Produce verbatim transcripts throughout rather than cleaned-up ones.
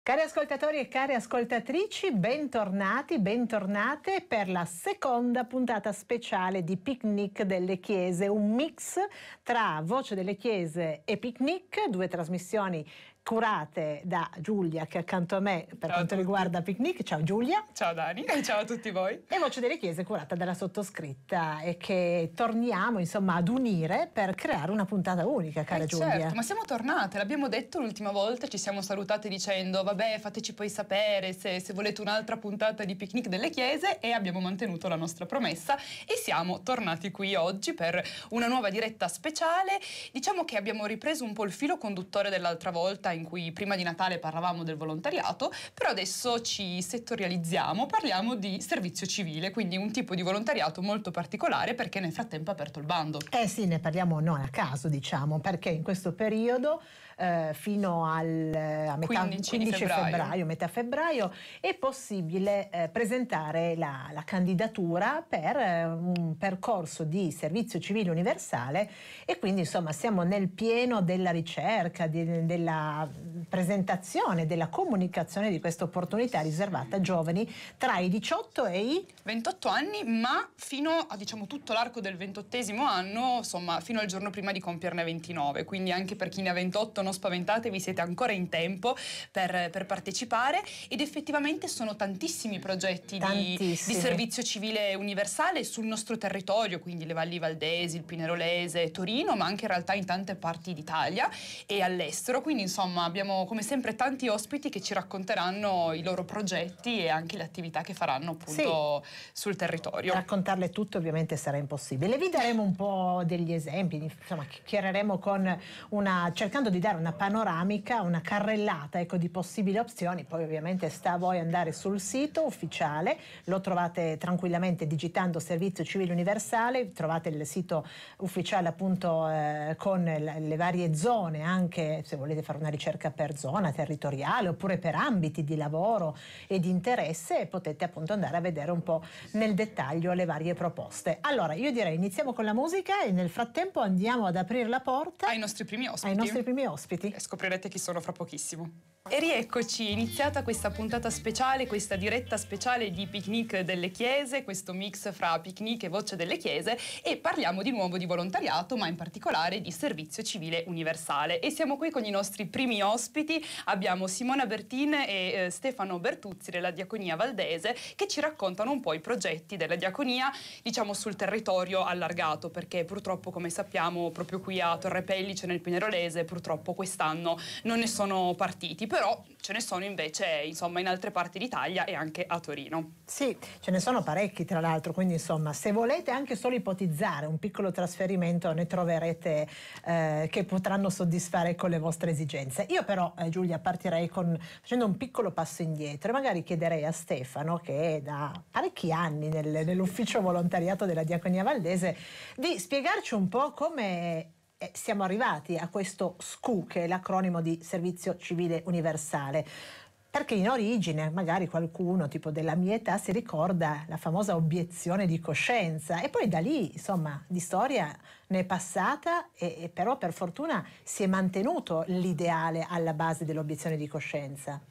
Cari ascoltatori e care ascoltatrici, bentornati, bentornate per la seconda puntata speciale di Picnic delle Chiese, un mix tra Voce delle Chiese e Picnic, due trasmissioni curate da Giulia che è accanto a me per Ciao quanto riguarda Picnic. Ciao Giulia. Ciao Dani e ciao a tutti voi. E Voce delle Chiese curata dalla sottoscritta e che torniamo insomma ad unire per creare una puntata unica, cara eh Giulia. Certo, ma siamo tornate, l'abbiamo detto l'ultima volta, ci siamo salutate dicendo vabbè fateci poi sapere se, se volete un'altra puntata di Picnic delle Chiese, e abbiamo mantenuto la nostra promessa e siamo tornati qui oggi per una nuova diretta speciale. Diciamo che abbiamo ripreso un po' il filo conduttore dell'altra volta, in cui prima di Natale parlavamo del volontariato, però adesso ci settorializziamo, parliamo di servizio civile, quindi un tipo di volontariato molto particolare perché nel frattempo è aperto il bando. Eh sì, ne parliamo non a caso, diciamo, perché in questo periodo eh, fino al a metà, quindici, quindici febbraio. febbraio, metà febbraio, è possibile eh, presentare la, la candidatura per eh, un percorso di servizio civile universale, e quindi insomma siamo nel pieno della ricerca, di, della presentazione, della comunicazione di questa opportunità riservata a giovani tra i diciotto e i ventotto anni, ma fino a diciamo tutto l'arco del ventottesimo anno, insomma fino al giorno prima di compierne ventinove, quindi anche per chi ne ha ventotto non spaventatevi, siete ancora in tempo per, per partecipare, ed effettivamente sono tantissimi progetti di, di servizio civile universale sul nostro territorio, quindi le Valli Valdesi, il Pinerolese, Torino, ma anche in realtà in tante parti d'Italia e all'estero, quindi insomma abbiamo come sempre tanti ospiti che ci racconteranno i loro progetti e anche le attività che faranno appunto sì. sul territorio. Raccontarle tutte ovviamente sarà impossibile, vi daremo un po' degli esempi, insomma chiacchiereremo con una, cercando di dare una panoramica, una carrellata ecco, di possibili opzioni. Poi ovviamente sta a voi andare sul sito ufficiale, lo trovate tranquillamente digitando Servizio Civile Universale, trovate il sito ufficiale appunto eh, con le, le varie zone, anche se volete fare una ricerca per zona territoriale oppure per ambiti di lavoro e di interesse, potete appunto andare a vedere un po' nel dettaglio le varie proposte. Allora io direi iniziamo con la musica e nel frattempo andiamo ad aprire la porta ai nostri primi ospiti. Ai nostri primi ospiti. E scoprirete chi sono fra pochissimo. E rieccoci, è iniziata questa puntata speciale, questa diretta speciale di Picnic delle Chiese, questo mix fra Picnic e Voce delle Chiese, e parliamo di nuovo di volontariato, ma in particolare di servizio civile universale. E siamo qui con i nostri primi ospiti, abbiamo Simona Bertin e eh, Stefano Bertuzzi della Diaconia Valdese, che ci raccontano un po' i progetti della Diaconia, diciamo sul territorio allargato, perché purtroppo, come sappiamo, proprio qui a Torre Pellice nel Pinerolese, purtroppo quest'anno non ne sono partiti, però ce ne sono invece insomma in altre parti d'Italia e anche a Torino. Sì, ce ne sono parecchi tra l'altro, quindi insomma se volete anche solo ipotizzare un piccolo trasferimento ne troverete eh, che potranno soddisfare con le vostre esigenze. Io però eh, Giulia partirei con, facendo un piccolo passo indietro, e magari chiederei a Stefano, che è da parecchi anni nel, nell'ufficio volontariato della Diaconia Valdese, di spiegarci un po' come siamo arrivati a questo S C U, che è l'acronimo di Servizio Civile Universale, perché in origine magari qualcuno tipo della mia età si ricorda la famosa obiezione di coscienza, e poi da lì insomma di storia ne è passata, e, e però per fortuna si è mantenuto l'ideale alla base dell'obiezione di coscienza.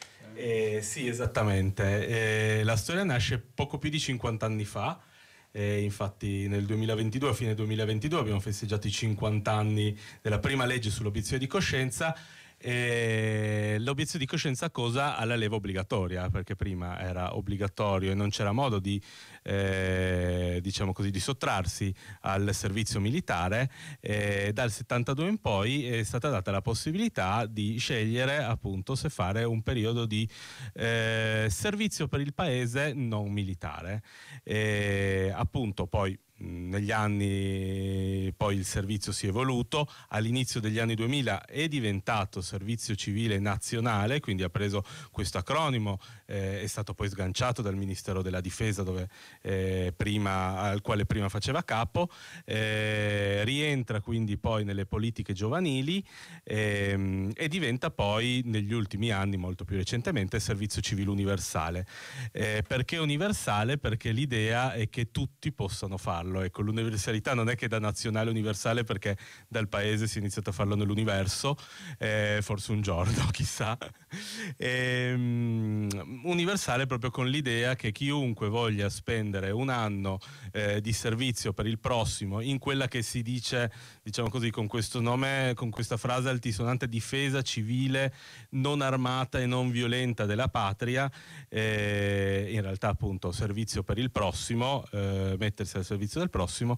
Eh, sì, esattamente. Eh, la storia nasce poco più di cinquanta anni fa. E infatti nel duemilaventidue, a fine duemilaventidue, abbiamo festeggiato i cinquanta anni della prima legge sull'obiezione di coscienza. E l'obiezione di coscienza cosa? Alla leva obbligatoria, perché prima era obbligatorio e non c'era modo di eh, diciamo così di sottrarsi al servizio militare. E dal settantadue in poi è stata data la possibilità di scegliere appunto se fare un periodo di eh, servizio per il paese non militare. E appunto poi negli anni poi il servizio si è evoluto, all'inizio degli anni duemila è diventato servizio civile nazionale, quindi ha preso questo acronimo, eh, è stato poi sganciato dal Ministero della Difesa dove, eh, prima, al quale prima faceva capo, eh, rientra quindi poi nelle politiche giovanili ehm, e diventa poi negli ultimi anni, molto più recentemente, servizio civile universale. Eh, perché universale? Perché l'idea è che tutti possano farlo, farlo. Ecco, l'universalità non è che da nazionale universale, perché dal paese si è iniziato a farlo nell'universo, eh, forse un giorno, chissà. E, um, universale proprio con l'idea che chiunque voglia spendere un anno eh, di servizio per il prossimo in quella che si dice, diciamo così, con questo nome, con questa frase altisonante, difesa civile non armata e non violenta della patria, eh, in realtà appunto servizio per il prossimo, eh, mettersi al servizio del prossimo,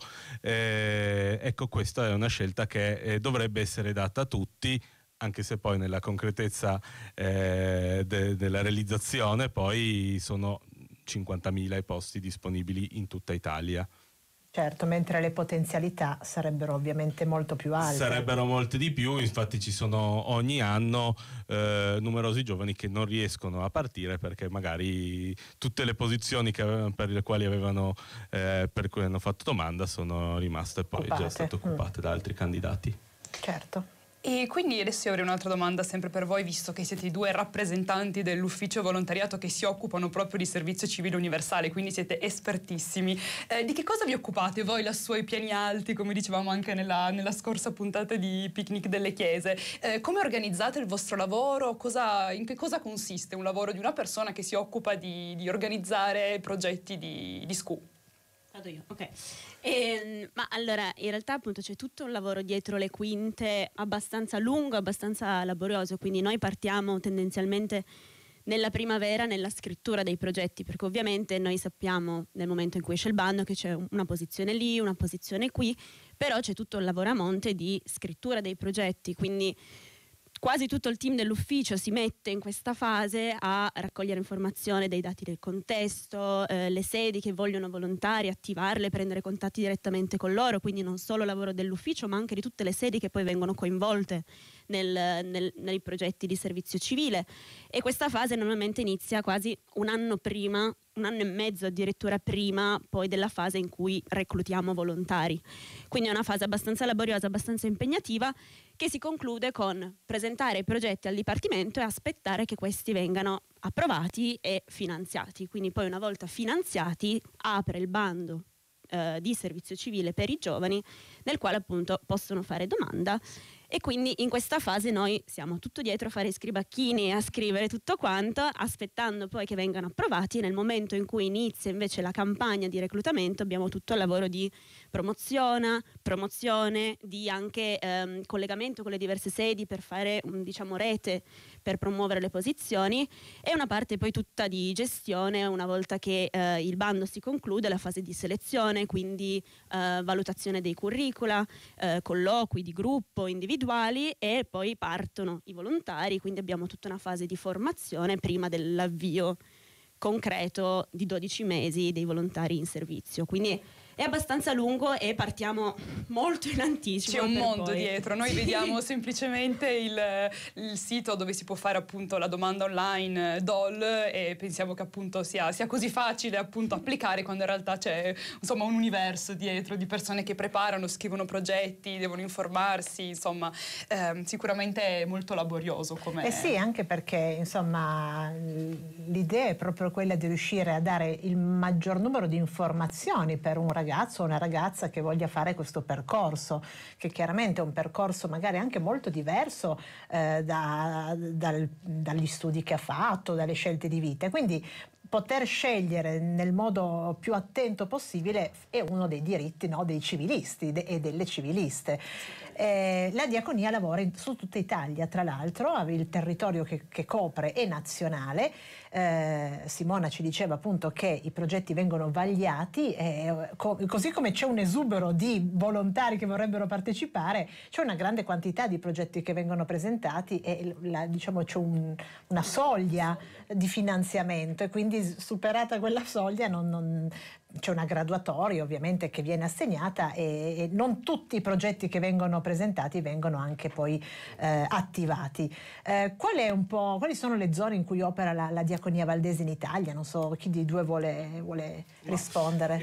eh, ecco, questa è una scelta che eh, dovrebbe essere data a tutti, anche se poi nella concretezza eh, de- della realizzazione poi sono cinquantamila i posti disponibili in tutta Italia. Certo, mentre le potenzialità sarebbero ovviamente molto più alte. Sarebbero molte di più, infatti ci sono ogni anno eh, numerosi giovani che non riescono a partire perché magari tutte le posizioni che avevano, per le quali avevano eh, per cui hanno fatto domanda sono rimaste poi occupate. già state occupate mm. da altri candidati. Certo. E quindi adesso io avrei un'altra domanda sempre per voi, visto che siete i due rappresentanti dell'ufficio volontariato che si occupano proprio di servizio civile universale, quindi siete espertissimi. Eh, di che cosa vi occupate voi lassù ai piani alti, come dicevamo anche nella, nella scorsa puntata di Picnic delle Chiese? Eh, come organizzate il vostro lavoro? Cosa, in che cosa consiste un lavoro di una persona che si occupa di, di organizzare progetti di, di S C U? Vado io, ok. E, ma allora, in realtà appunto c'è tutto un lavoro dietro le quinte abbastanza lungo, abbastanza laborioso, quindi noi partiamo tendenzialmente nella primavera nella scrittura dei progetti, perché ovviamente noi sappiamo nel momento in cui esce il bando che c'è una posizione lì, una posizione qui, però c'è tutto il lavoro a monte di scrittura dei progetti, quindi quasi tutto il team dell'ufficio si mette in questa fase a raccogliere informazioni dei dati del contesto, eh, le sedi che vogliono volontari, attivarle, prendere contatti direttamente con loro, quindi non solo lavoro dell'ufficio ma anche di tutte le sedi che poi vengono coinvolte nel, nel, nei progetti di servizio civile, e questa fase normalmente inizia quasi un anno prima, un anno e mezzo addirittura prima poi della fase in cui reclutiamo volontari. Quindi è una fase abbastanza laboriosa, abbastanza impegnativa, che si conclude con presentare i progetti al Dipartimento e aspettare che questi vengano approvati e finanziati. Quindi poi una volta finanziati apre il bando eh, di servizio civile per i giovani, nel quale appunto possono fare domanda. E quindi in questa fase noi siamo tutto dietro a fare i scribacchini e a scrivere tutto quanto, aspettando poi che vengano approvati. Nel momento in cui inizia invece la campagna di reclutamento abbiamo tutto il lavoro di promozione, promozione di anche ehm, collegamento con le diverse sedi per fare diciamo rete per promuovere le posizioni, e una parte poi tutta di gestione una volta che eh, il bando si conclude, la fase di selezione, quindi eh, valutazione dei curricula, eh, colloqui di gruppo, individuali, e poi partono i volontari, quindi abbiamo tutta una fase di formazione prima dell'avvio concreto di dodici mesi dei volontari in servizio. Quindi è abbastanza lungo e partiamo molto in anticipo. C'è un mondo poi... dietro, noi sì. vediamo semplicemente il, il sito dove si può fare appunto la domanda online D O L e pensiamo che appunto sia, sia così facile appunto applicare, quando in realtà c'è insomma un universo dietro di persone che preparano, scrivono progetti, devono informarsi, insomma eh, sicuramente è molto laborioso come... Eh sì, anche perché insomma l'idea è proprio quella di riuscire a dare il maggior numero di informazioni per un ragazzo ragazzo o una ragazza che voglia fare questo percorso, che chiaramente è un percorso magari anche molto diverso eh, da, dal, dagli studi che ha fatto, dalle scelte di vita. Quindi poter scegliere nel modo più attento possibile è uno dei diritti, no, dei civilisti de- e delle civiliste. Eh, la diaconia lavora in, su tutta Italia, tra l'altro il territorio che, che copre è nazionale. Eh, Simona ci diceva appunto che i progetti vengono vagliati, eh, co- così come c'è un esubero di volontari che vorrebbero partecipare, c'è una grande quantità di progetti che vengono presentati e la, diciamo c'è un, una soglia di finanziamento, e quindi superata quella soglia non, non, c'è una graduatoria ovviamente che viene assegnata, e, e non tutti i progetti che vengono presentati vengono anche poi eh, attivati. Eh, qual è un po', quali sono le zone in cui opera la, la Diaconia Valdese in Italia? Non so chi di due vuole, vuole no. rispondere.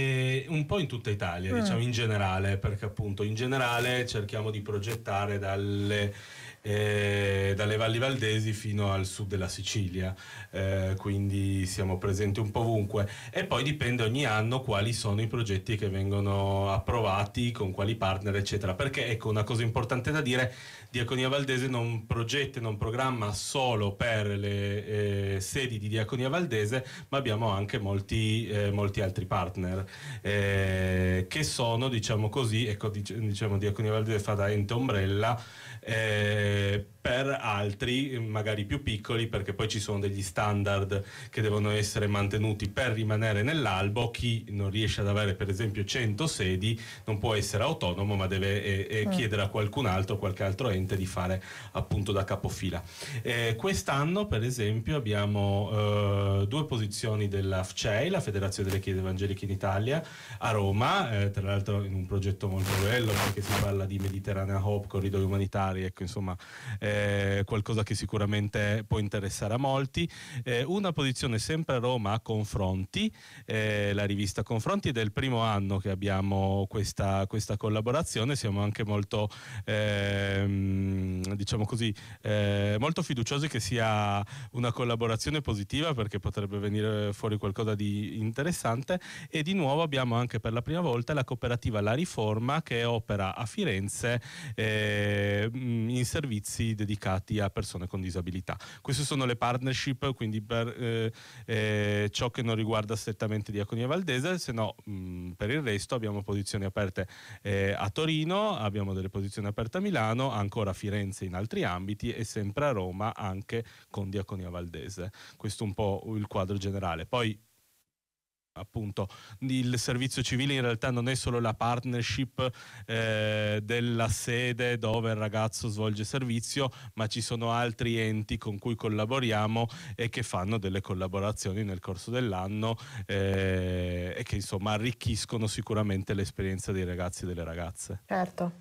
E un po' in tutta Italia, mm. diciamo in generale, perché appunto in generale cerchiamo di progettare dalle eh, dalle valli valdesi fino al sud della Sicilia, eh, quindi siamo presenti un po' ovunque, e poi dipende ogni anno quali sono i progetti che vengono approvati, con quali partner eccetera, perché ecco, una cosa importante da dire: Diaconia Valdese non progetta, non programma solo per le eh, sedi di Diaconia Valdese, ma abbiamo anche molti, eh, molti altri partner eh, che sono, diciamo così, ecco, diciamo Diaconia Valdese fa da ente ombrella eh, per altri magari più piccoli, perché poi ci sono degli standard che devono essere mantenuti per rimanere nell'albo. Chi non riesce ad avere per esempio cento sedi non può essere autonomo, ma deve eh, eh, chiedere a qualcun altro, qualche altro ente, di fare appunto da capofila. Eh, quest'anno per esempio abbiamo eh, due posizioni della F C E I, la Federazione delle Chiese Evangeliche in Italia, a Roma, eh, tra l'altro in un progetto molto bello, perché si parla di Mediterranea Hope, corridoi umanitari, ecco, insomma eh, qualcosa che sicuramente può interessare a molti. Eh, una posizione sempre a Roma a Confronti, eh, la rivista Confronti, ed è il primo anno che abbiamo questa, questa collaborazione. Siamo anche molto ehm, diciamo così eh, molto fiduciosi che sia una collaborazione positiva, perché potrebbe venire fuori qualcosa di interessante. E di nuovo abbiamo anche per la prima volta la cooperativa La Riforma, che opera a Firenze eh, in servizi dedicati a persone con disabilità. Queste sono le partnership, quindi per eh, eh, ciò che non riguarda strettamente Diaconia Valdese, se no mh, per il resto abbiamo posizioni aperte eh, a Torino, abbiamo delle posizioni aperte a Milano, ancora a Firenze in altri ambiti, e sempre a Roma anche con Diaconia Valdese. Questo è un po' il quadro generale. Poi appunto il servizio civile in realtà non è solo la partnership eh, della sede dove il ragazzo svolge servizio, ma ci sono altri enti con cui collaboriamo e che fanno delle collaborazioni nel corso dell'anno eh, e che insomma arricchiscono sicuramente l'esperienza dei ragazzi e delle ragazze. Certo,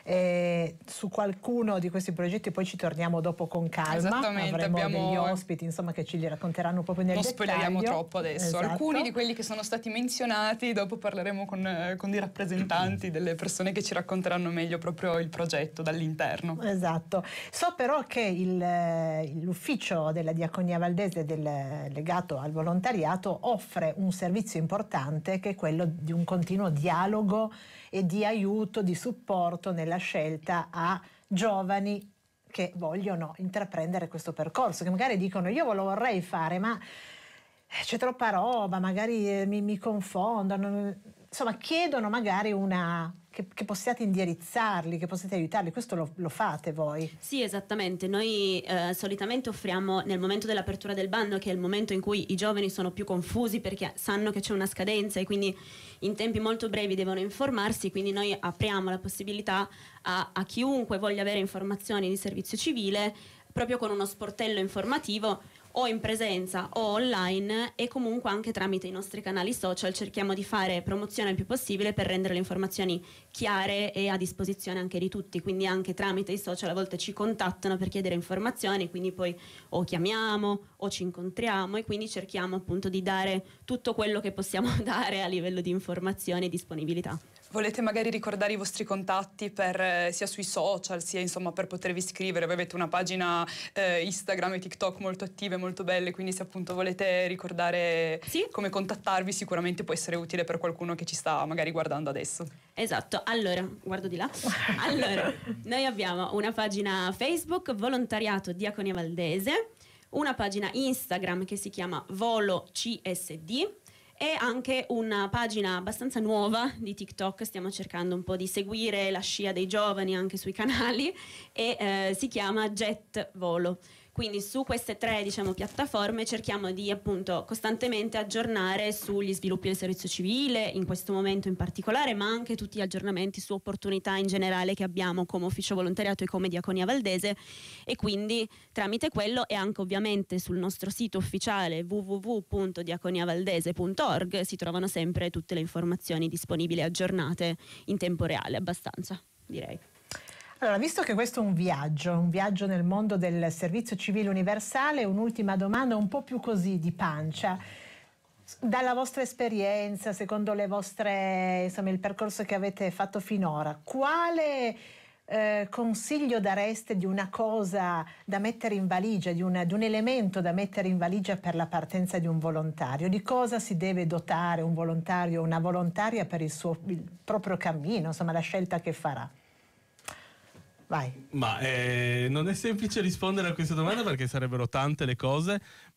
e su qualcuno di questi progetti poi ci torniamo dopo con calma. Esattamente, avremo abbiamo... degli ospiti insomma che ci li racconteranno proprio nel non dettaglio. Non spoileriamo troppo adesso, esatto. Alcuni di quelli che sono stati menzionati, dopo parleremo con, con i rappresentanti delle persone che ci racconteranno meglio proprio il progetto dall'interno. Esatto. So però che il, l'ufficio della Diaconia Valdese del, legato al volontariato offre un servizio importante, che è quello di un continuo dialogo e di aiuto, di supporto nella scelta a giovani che vogliono intraprendere questo percorso, che magari dicono: io lo vorrei fare, ma c'è troppa roba, magari mi, mi confondono, insomma chiedono magari una che, che possiate indirizzarli, che possiate aiutarli. Questo lo, lo fate voi? Sì, esattamente. Noi eh, solitamente offriamo nel momento dell'apertura del bando, che è il momento in cui i giovani sono più confusi perché sanno che c'è una scadenza e quindi in tempi molto brevi devono informarsi, quindi noi apriamo la possibilità a, a chiunque voglia avere informazioni di servizio civile, proprio con uno sportello informativo, o in presenza o online, e comunque anche tramite i nostri canali social cerchiamo di fare promozione il più possibile per rendere le informazioni chiare e a disposizione anche di tutti. Quindi anche tramite i social a volte ci contattano per chiedere informazioni, quindi poi o chiamiamo o ci incontriamo, e quindi cerchiamo appunto di dare tutto quello che possiamo dare a livello di informazioni e disponibilità. Volete magari ricordare i vostri contatti per, eh, sia sui social, sia insomma per potervi scrivere? Voi avete una pagina eh, Instagram e TikTok molto attive, molto belle, quindi se appunto volete ricordare sì? come contattarvi, sicuramente può essere utile per qualcuno che ci sta magari guardando adesso. Esatto, allora, guardo di là. Allora, noi abbiamo una pagina Facebook, Volontariato Diaconia Valdese, una pagina Instagram che si chiama Volo C S D, e anche una pagina abbastanza nuova di TikTok. Stiamo cercando un po' di seguire la scia dei giovani anche sui canali, e eh, si chiama Jet Volo. Quindi su queste tre, diciamo, piattaforme cerchiamo di appunto costantemente aggiornare sugli sviluppi del servizio civile in questo momento in particolare, ma anche tutti gli aggiornamenti su opportunità in generale che abbiamo come ufficio volontariato e come Diaconia Valdese. E quindi tramite quello, e anche ovviamente sul nostro sito ufficiale w w w punto diaconiavaldese punto org si trovano sempre tutte le informazioni disponibili e aggiornate in tempo reale, abbastanza, direi. Allora, visto che questo è un viaggio, un viaggio nel mondo del servizio civile universale, un'ultima domanda un po' più così di pancia. Dalla vostra esperienza, secondo le vostre, insomma, il percorso che avete fatto finora, quale eh, consiglio dareste di una cosa da mettere in valigia, di, una, di un elemento da mettere in valigia per la partenza di un volontario? Di cosa si deve dotare un volontario o una volontaria per il suo il proprio cammino, insomma la scelta che farà? Vai. Ma eh, non è semplice rispondere a questa domanda perché sarebbero tante le cose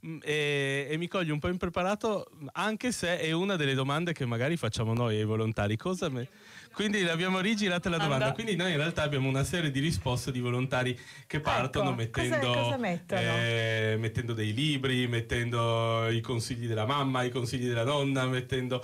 e, e mi coglie un po' impreparato, anche se è una delle domande che magari facciamo noi ai volontari. Cosa me... Quindi l'abbiamo rigirata la domanda. Quindi noi in realtà abbiamo una serie di risposte di volontari che partono ecco, mettendo, cosa, cosa mettono? Eh, mettendo dei libri, mettendo i consigli della mamma, i consigli della nonna, mettendo...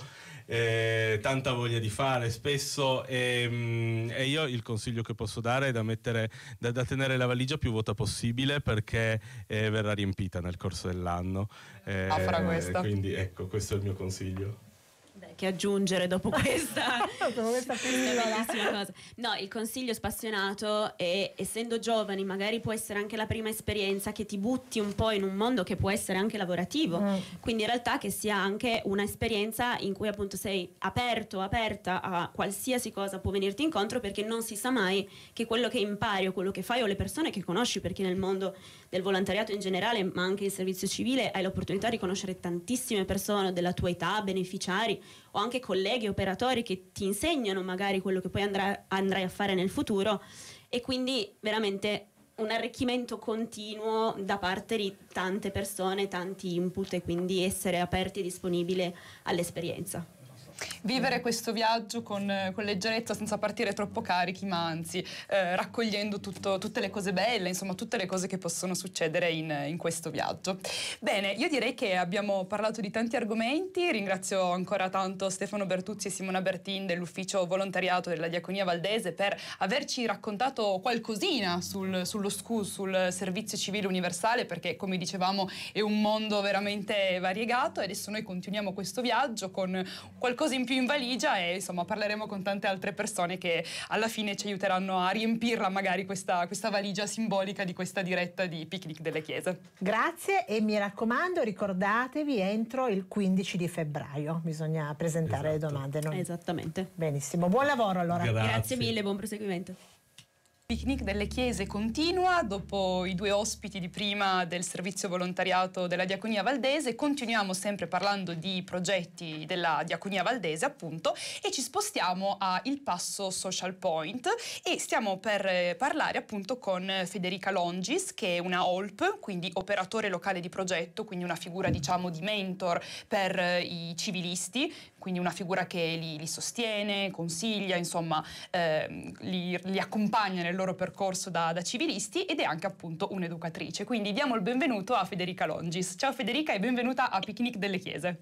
Eh, tanta voglia di fare spesso e, mm, e io il consiglio che posso dare è da mettere da, da tenere la valigia più vuota possibile perché eh, verrà riempita nel corso dell'anno, eh, ah, farà questo. Quindi ecco, questo è il mio consiglio. Che aggiungere dopo questa, dopo questa bellissima cosa. No, il consiglio spassionato è, essendo giovani, magari può essere anche la prima esperienza che ti butti un po' in un mondo che può essere anche lavorativo, mm. quindi in realtà che sia anche un'esperienza in cui appunto sei aperto, aperta a qualsiasi cosa può venirti incontro, perché non si sa mai che quello che impari o quello che fai o le persone che conosci, perché nel mondo del volontariato in generale, ma anche in servizio civile, hai l'opportunità di conoscere tantissime persone della tua età, beneficiari o anche colleghi, operatori che ti insegnano magari quello che poi andrà, andrai a fare nel futuro, e quindi veramente un arricchimento continuo da parte di tante persone, tanti input, e quindi essere aperti e disponibili all'esperienza. Vivere questo viaggio con, con leggerezza, senza partire troppo carichi, ma anzi eh, raccogliendo tutto, tutte le cose belle, insomma tutte le cose che possono succedere in, in questo viaggio. Bene, io direi che abbiamo parlato di tanti argomenti. Ringrazio ancora tanto Stefano Bertuzzi e Simona Bertin dell'Ufficio Volontariato della Diaconia Valdese per averci raccontato qualcosina sul, sullo S C U, sul Servizio Civile Universale, perché come dicevamo è un mondo veramente variegato, e adesso noi continuiamo questo viaggio con qualcosa in più in valigia e insomma parleremo con tante altre persone che alla fine ci aiuteranno a riempirla magari questa, questa valigia simbolica di questa diretta di Picnic delle Chiese. Grazie, e mi raccomando, ricordatevi entro il quindici di febbraio bisogna presentare esatto. le domande. Non... Esattamente. Benissimo, buon lavoro allora. Grazie, Grazie mille, buon proseguimento. Picnic delle Chiese continua, dopo i due ospiti di prima del servizio volontariato della Diaconia Valdese. Continuiamo sempre parlando di progetti della Diaconia Valdese, appunto, e ci spostiamo a Il Passo Social Point e stiamo per parlare appunto con Federica Longis, che è una O L P, quindi operatore locale di progetto, quindi una figura diciamo di mentor per i civilisti, quindi una figura che li, li sostiene, consiglia, insomma eh, li, li accompagna nel loro percorso da, da civilisti, ed è anche appunto un'educatrice. Quindi diamo il benvenuto a Federica Longis. Ciao Federica e benvenuta a Picnic delle Chiese.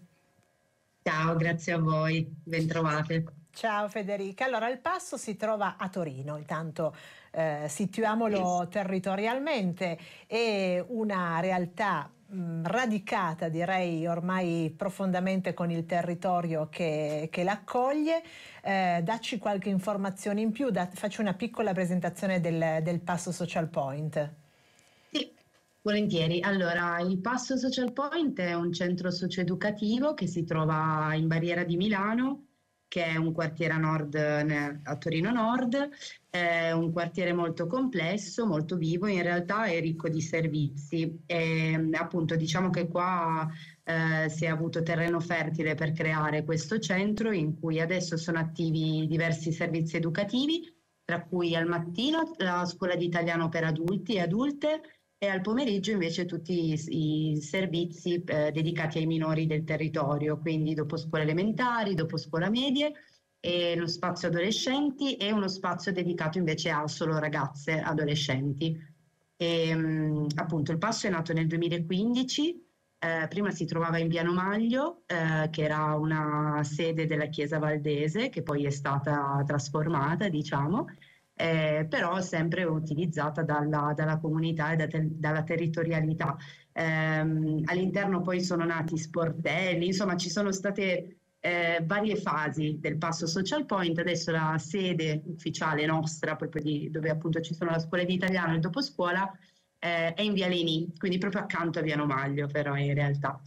Ciao, grazie a voi, bentrovate. Ciao Federica, allora il Passo si trova a Torino, intanto eh, situiamolo territorialmente, è una realtà mh, radicata, direi ormai profondamente con il territorio che, che l'accoglie. Eh, dacci qualche informazione in più, da, faccio una piccola presentazione del, del Passo Social Point. Sì, volentieri. Allora, il Passo Social Point è un centro socioeducativo che si trova in Barriera di Milano, che è un quartiere a nord, a Torino Nord. È un quartiere molto complesso, molto vivo, in realtà è ricco di servizi. E, appunto, diciamo che qua eh, si è avuto terreno fertile per creare questo centro, in cui adesso sono attivi diversi servizi educativi, tra cui al mattino la scuola di italiano per adulti e adulte, e al pomeriggio invece tutti i, i servizi eh, dedicati ai minori del territorio, quindi dopo scuole elementari, dopo scuola medie, e lo spazio adolescenti e uno spazio dedicato invece a solo ragazze adolescenti. E, mh, appunto il Passo è nato nel duemilaquindici, eh, prima si trovava in Via Nomaglio, eh, che era una sede della Chiesa Valdese, che poi è stata trasformata, diciamo, Eh, però sempre utilizzata dalla, dalla comunità e da te, dalla territorialità. Eh, all'interno poi sono nati sportelli, insomma ci sono state eh, varie fasi del Passo Social Point. Adesso la sede ufficiale nostra, proprio di, dove appunto ci sono la scuola di italiano e il doposcuola, eh, è in Via Leni, quindi proprio accanto a Via Nomaglio, però in realtà.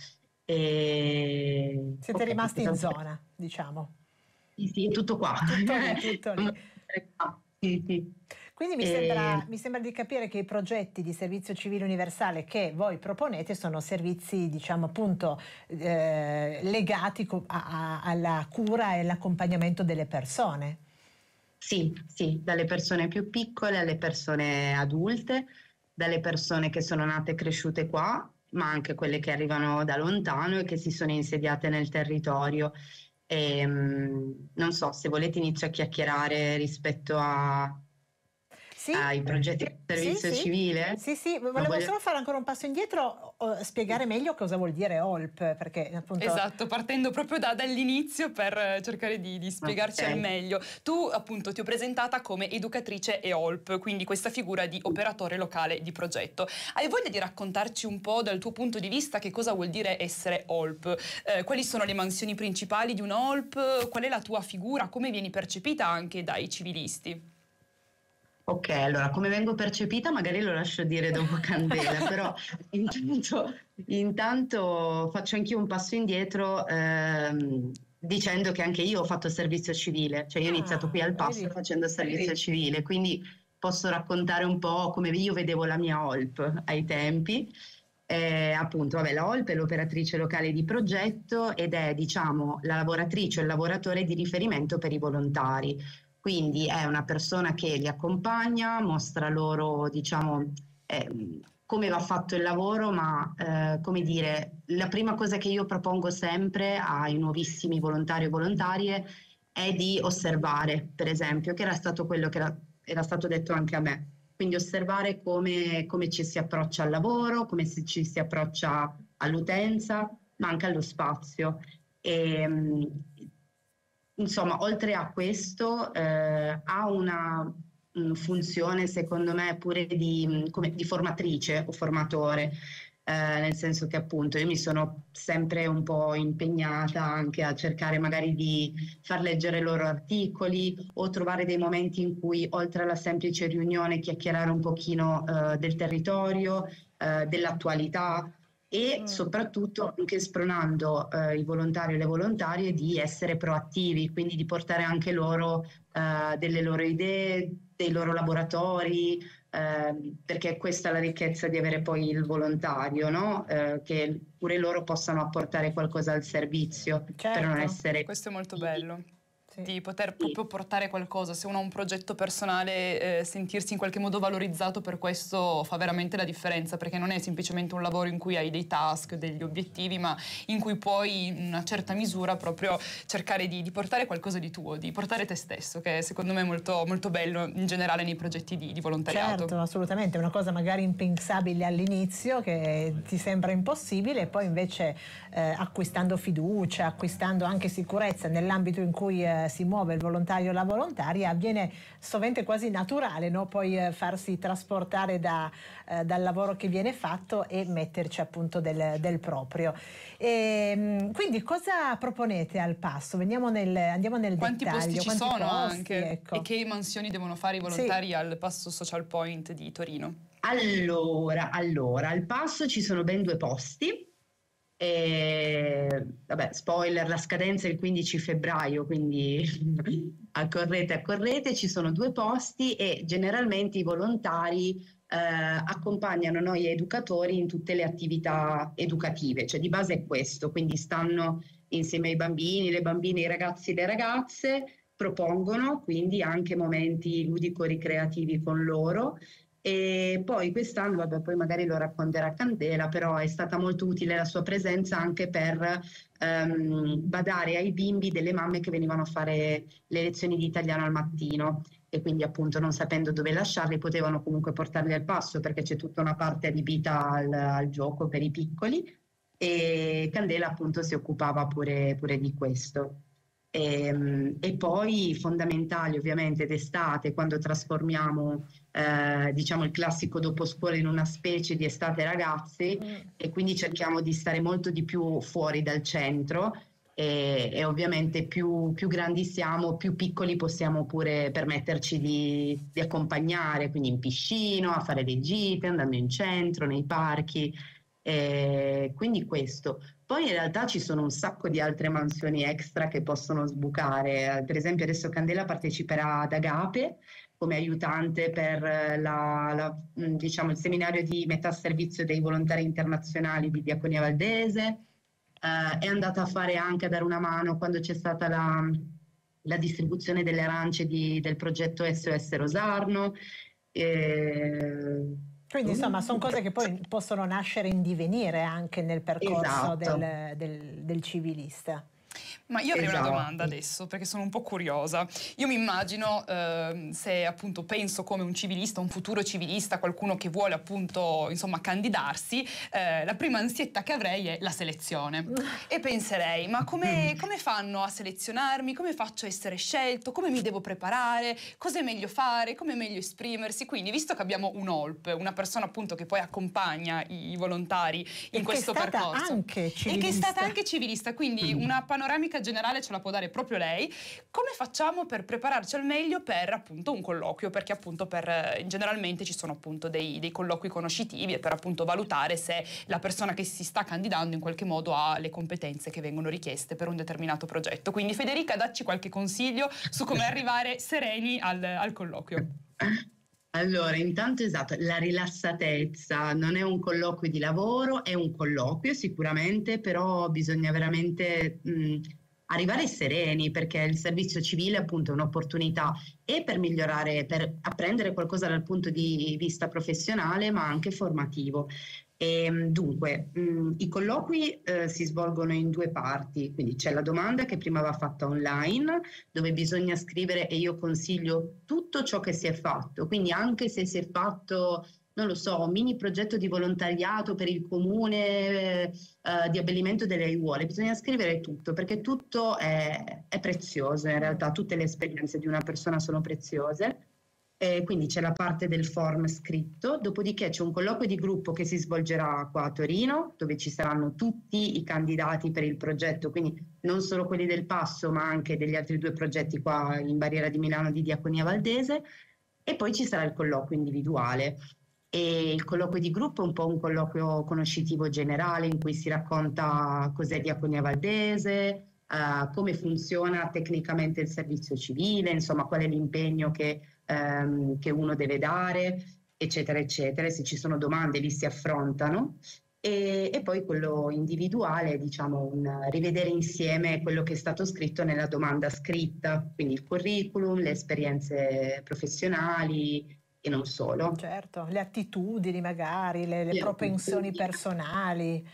E... Siete okay, rimasti in zona, diciamo. Sì, sì, tutto qua. Tutto lì, tutto lì. Sì, sì. Quindi mi, E- sembra, mi sembra di capire che i progetti di servizio civile universale che voi proponete sono servizi, diciamo appunto, eh, legati co- a- a- alla cura e all'accompagnamento delle persone. Sì, sì, dalle persone più piccole alle persone adulte, dalle persone che sono nate e cresciute qua, ma anche quelle che arrivano da lontano e che si sono insediate nel territorio. E, mm, non so, se volete inizio a chiacchierare rispetto a- Sì, ai progetti di sì, servizio sì, civile. sì, sì, Non volevo voglio- solo fare ancora un passo indietro, o- spiegare meglio cosa vuol dire O L P, perché appunto... Esatto, partendo proprio da- dall'inizio per eh, cercare di, di spiegarci Ok. al meglio. Tu appunto ti ho presentata come educatrice e O L P, quindi questa figura di operatore locale di progetto. Hai voglia di raccontarci un po' dal tuo punto di vista che cosa vuol dire essere O L P? Eh, quali sono le mansioni principali di un O L P? Qual è la tua figura? Come vieni percepita anche dai civilisti? Ok, allora come vengo percepita magari lo lascio dire dopo Candela, però intanto, intanto faccio anch'io un passo indietro ehm, dicendo che anche io ho fatto servizio civile, cioè io ho iniziato qui Ah, al Passo vedi? facendo servizio civile, quindi posso raccontare un po' come io vedevo la mia O L P ai tempi. Eh, appunto, vabbè, la O L P è l'operatrice locale di progetto ed è, diciamo, la lavoratrice o il lavoratore di riferimento per i volontari. Quindi è una persona che li accompagna, mostra loro, diciamo, eh, come va fatto il lavoro, ma eh, come dire, la prima cosa che io propongo sempre ai nuovissimi volontari o volontarie è di osservare, per esempio, che era stato quello che era, era stato detto anche a me. Quindi osservare come, come ci si approccia al lavoro, come si- ci si approccia all'utenza, ma anche allo spazio. E, mh, insomma, oltre a questo, eh, ha una mh, funzione, secondo me, pure di, mh, come, di formatrice o formatore, eh, nel senso che appunto io mi sono sempre un po' impegnata anche a cercare magari di far leggere loro articoli o trovare dei momenti in cui, oltre alla semplice riunione, chiacchierare un pochino, eh, del territorio, eh, dell'attualità e Mm. soprattutto anche spronando eh, i volontari e le volontarie di essere proattivi, quindi di portare anche loro eh, delle loro idee, dei loro laboratori, eh, perché questa è la ricchezza di avere poi il volontario, no? Eh, che pure loro possano apportare qualcosa al servizio per non Certo. essere... Questo è molto bello. Sì. Di poter Sì. proprio portare qualcosa, se uno ha un progetto personale, eh, sentirsi in qualche modo valorizzato per questo fa veramente la differenza, perché non è semplicemente un lavoro in cui hai dei task, degli obiettivi, ma in cui puoi in una certa misura proprio cercare di, di portare qualcosa di tuo, di portare te stesso, che secondo me è molto, molto bello in generale nei progetti di, di volontariato. Certo, assolutamente, è una cosa magari impensabile all'inizio che ti sembra impossibile e poi invece eh, acquistando fiducia, acquistando anche sicurezza nell'ambito in cui eh, si muove il volontario o la volontaria, avviene sovente quasi naturale, no? Poi eh, farsi trasportare da, eh, dal lavoro che viene fatto e metterci appunto del, del proprio. E, quindi cosa proponete al Passo? Veniamo nel, andiamo nel Quanti dettaglio. posti ci Quanti sono posti, anche ecco. e che mansioni devono fare i volontari al Passo Social Point di Torino? Allora, allora, al Passo ci sono ben due posti. E, vabbè, spoiler, la scadenza è il quindici febbraio, quindi accorrete, accorrete, ci sono due posti e generalmente i volontari eh, accompagnano noi educatori in tutte le attività educative, cioè di base è questo, quindi stanno insieme ai bambini, le bambine, i ragazzi e le ragazze, propongono quindi anche momenti ludico-ricreativi con loro. E poi quest'anno, vabbè, poi magari lo racconterà Candela, però è stata molto utile la sua presenza anche per ehm, badare ai bimbi delle mamme che venivano a fare le lezioni di italiano al mattino e quindi appunto non sapendo dove lasciarli potevano comunque portarli al passo perché c'è tutta una parte adibita al, al gioco per i piccoli e Candela appunto si occupava pure, pure di questo. E, e poi fondamentali ovviamente d'estate quando trasformiamo eh, diciamo il classico dopo scuola in una specie di estate ragazzi Mm. e quindi cerchiamo di stare molto di più fuori dal centro e, e ovviamente più, più grandi siamo, più piccoli possiamo pure permetterci di, di accompagnare, quindi in piscina, a fare le gite, andando in centro, nei parchi, e quindi questo. Poi in realtà ci sono un sacco di altre mansioni extra che possono sbucare, per esempio adesso Candela parteciperà ad Agape come aiutante per la, la, diciamo, il seminario di metà servizio dei volontari internazionali di Diaconia Valdese. Uh, è andata a fare anche a dare una mano quando c'è stata la, la distribuzione delle arance di, del progetto S O S Rosarno. E... Quindi insomma sono cose che poi possono nascere in divenire anche nel percorso esatto. del, del, del civilista. Ma io avrei Esatto. una domanda adesso, perché sono un po' curiosa. Io mi immagino, eh, se appunto penso come un civilista, un futuro civilista, qualcuno che vuole appunto insomma candidarsi, eh, la prima ansietta che avrei è la selezione. E penserei, ma come, come fanno a selezionarmi? Come faccio a essere scelto? Come mi devo preparare? Cosa è meglio fare? Come è meglio esprimersi? Quindi, visto che abbiamo un O L P, una persona appunto che poi accompagna i volontari in e questo che è stata percorso. Anche civilista. E che è stata anche civilista, quindi una panoramica generale ce la può dare proprio lei. Come facciamo per prepararci al meglio per appunto un colloquio? Perché appunto per eh, generalmente ci sono appunto dei, dei colloqui conoscitivi e per appunto valutare se la persona che si sta candidando in qualche modo ha le competenze che vengono richieste per un determinato progetto. Quindi Federica, dacci qualche consiglio su come arrivare sereni al, al colloquio. Allora, intanto esatto, la rilassatezza non è un colloquio di lavoro, è un colloquio sicuramente, però bisogna veramente mh, arrivare sereni, perché il servizio civile appunto è un'opportunità e per migliorare, per apprendere qualcosa dal punto di vista professionale, ma anche formativo. E, dunque, mh, i colloqui eh, si svolgono in due parti, quindi c'è la domanda che prima va fatta online, dove bisogna scrivere, e io consiglio tutto ciò che si è fatto, quindi anche se si è fatto, non lo so, un mini progetto di volontariato per il comune eh, di abbellimento delle aiuole, bisogna scrivere tutto, perché tutto è, è prezioso, in realtà tutte le esperienze di una persona sono preziose. Eh, quindi c'è la parte del form scritto, dopodiché c'è un colloquio di gruppo che si svolgerà qua a Torino, dove ci saranno tutti i candidati per il progetto, quindi non solo quelli del Passo, ma anche degli altri due progetti qua in Barriera di Milano di Diaconia Valdese, e poi ci sarà il colloquio individuale. E il colloquio di gruppo è un po' un colloquio conoscitivo generale in cui si racconta cos'è Diaconia Valdese, uh, come funziona tecnicamente il servizio civile, insomma qual è l'impegno che Um, che uno deve dare, eccetera, eccetera. Se ci sono domande li si affrontano. E, e poi quello individuale, diciamo, un, rivedere insieme quello che è stato scritto nella domanda scritta, quindi il curriculum, le esperienze professionali e non solo. Certo, le attitudini magari, le, le le propensioni attitudini. personali.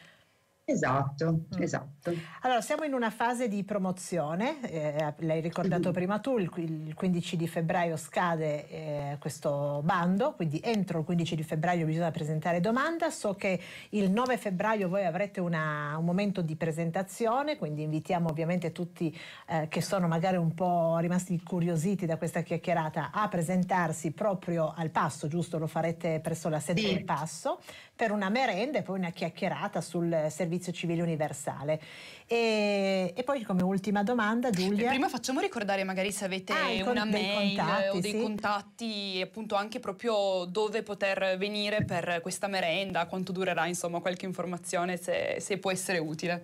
Esatto, mm. esatto. Allora, siamo in una fase di promozione, eh, l'hai ricordato mm-hmm. prima tu, il, il quindici di febbraio scade eh, questo bando, quindi entro il quindici di febbraio bisogna presentare domanda. So che il nove febbraio voi avrete una, un momento di presentazione, quindi invitiamo ovviamente tutti eh, che sono magari un po' rimasti incuriositi da questa chiacchierata a presentarsi proprio al Passo, giusto? Lo farete presso la sede sì. del Passo, per una merenda e poi una chiacchierata sul servizio civile universale. E, e poi come ultima domanda, Giulia. Prima facciamo ricordare magari se avete ah, una mail contatti, o dei sì. contatti, appunto anche proprio dove poter venire per questa merenda, quanto durerà, insomma qualche informazione se, se può essere utile.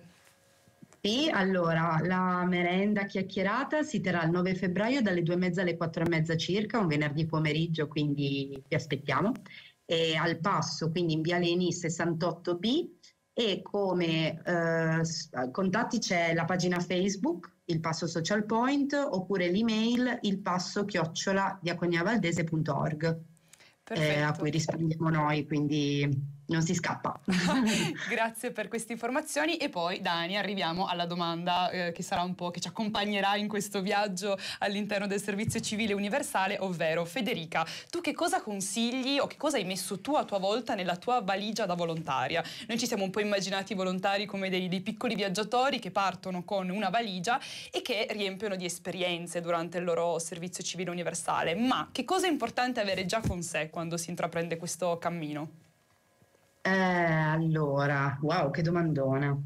Sì, allora la merenda chiacchierata si terrà il nove febbraio dalle due e mezza alle quattro e mezza circa, un venerdì pomeriggio, quindi vi aspettiamo. E al Passo, quindi in Via Leni sessantotto B, e come eh, contatti c'è la pagina Facebook, il Passo Social Point, oppure l'email il passo chiocciola diaconiavaldese punto org, eh, a cui rispondiamo noi, quindi non si scappa. Grazie per queste informazioni. E poi, Dani, arriviamo alla domanda eh, che sarà un po' che ci accompagnerà in questo viaggio all'interno del servizio civile universale, ovvero Federica, tu che cosa consigli o che cosa hai messo tu a tua volta nella tua valigia da volontaria? Noi ci siamo un po' immaginati i volontari come dei, dei piccoli viaggiatori che partono con una valigia e che riempiono di esperienze durante il loro servizio civile universale, ma che cosa è importante avere già con sé quando si intraprende questo cammino? Eh, allora, wow, che domandona.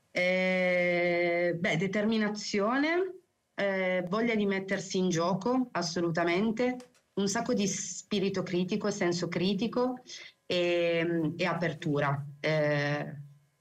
Eh, beh, determinazione, eh, voglia di mettersi in gioco, assolutamente, un sacco di spirito critico, senso critico e, e apertura. Eh,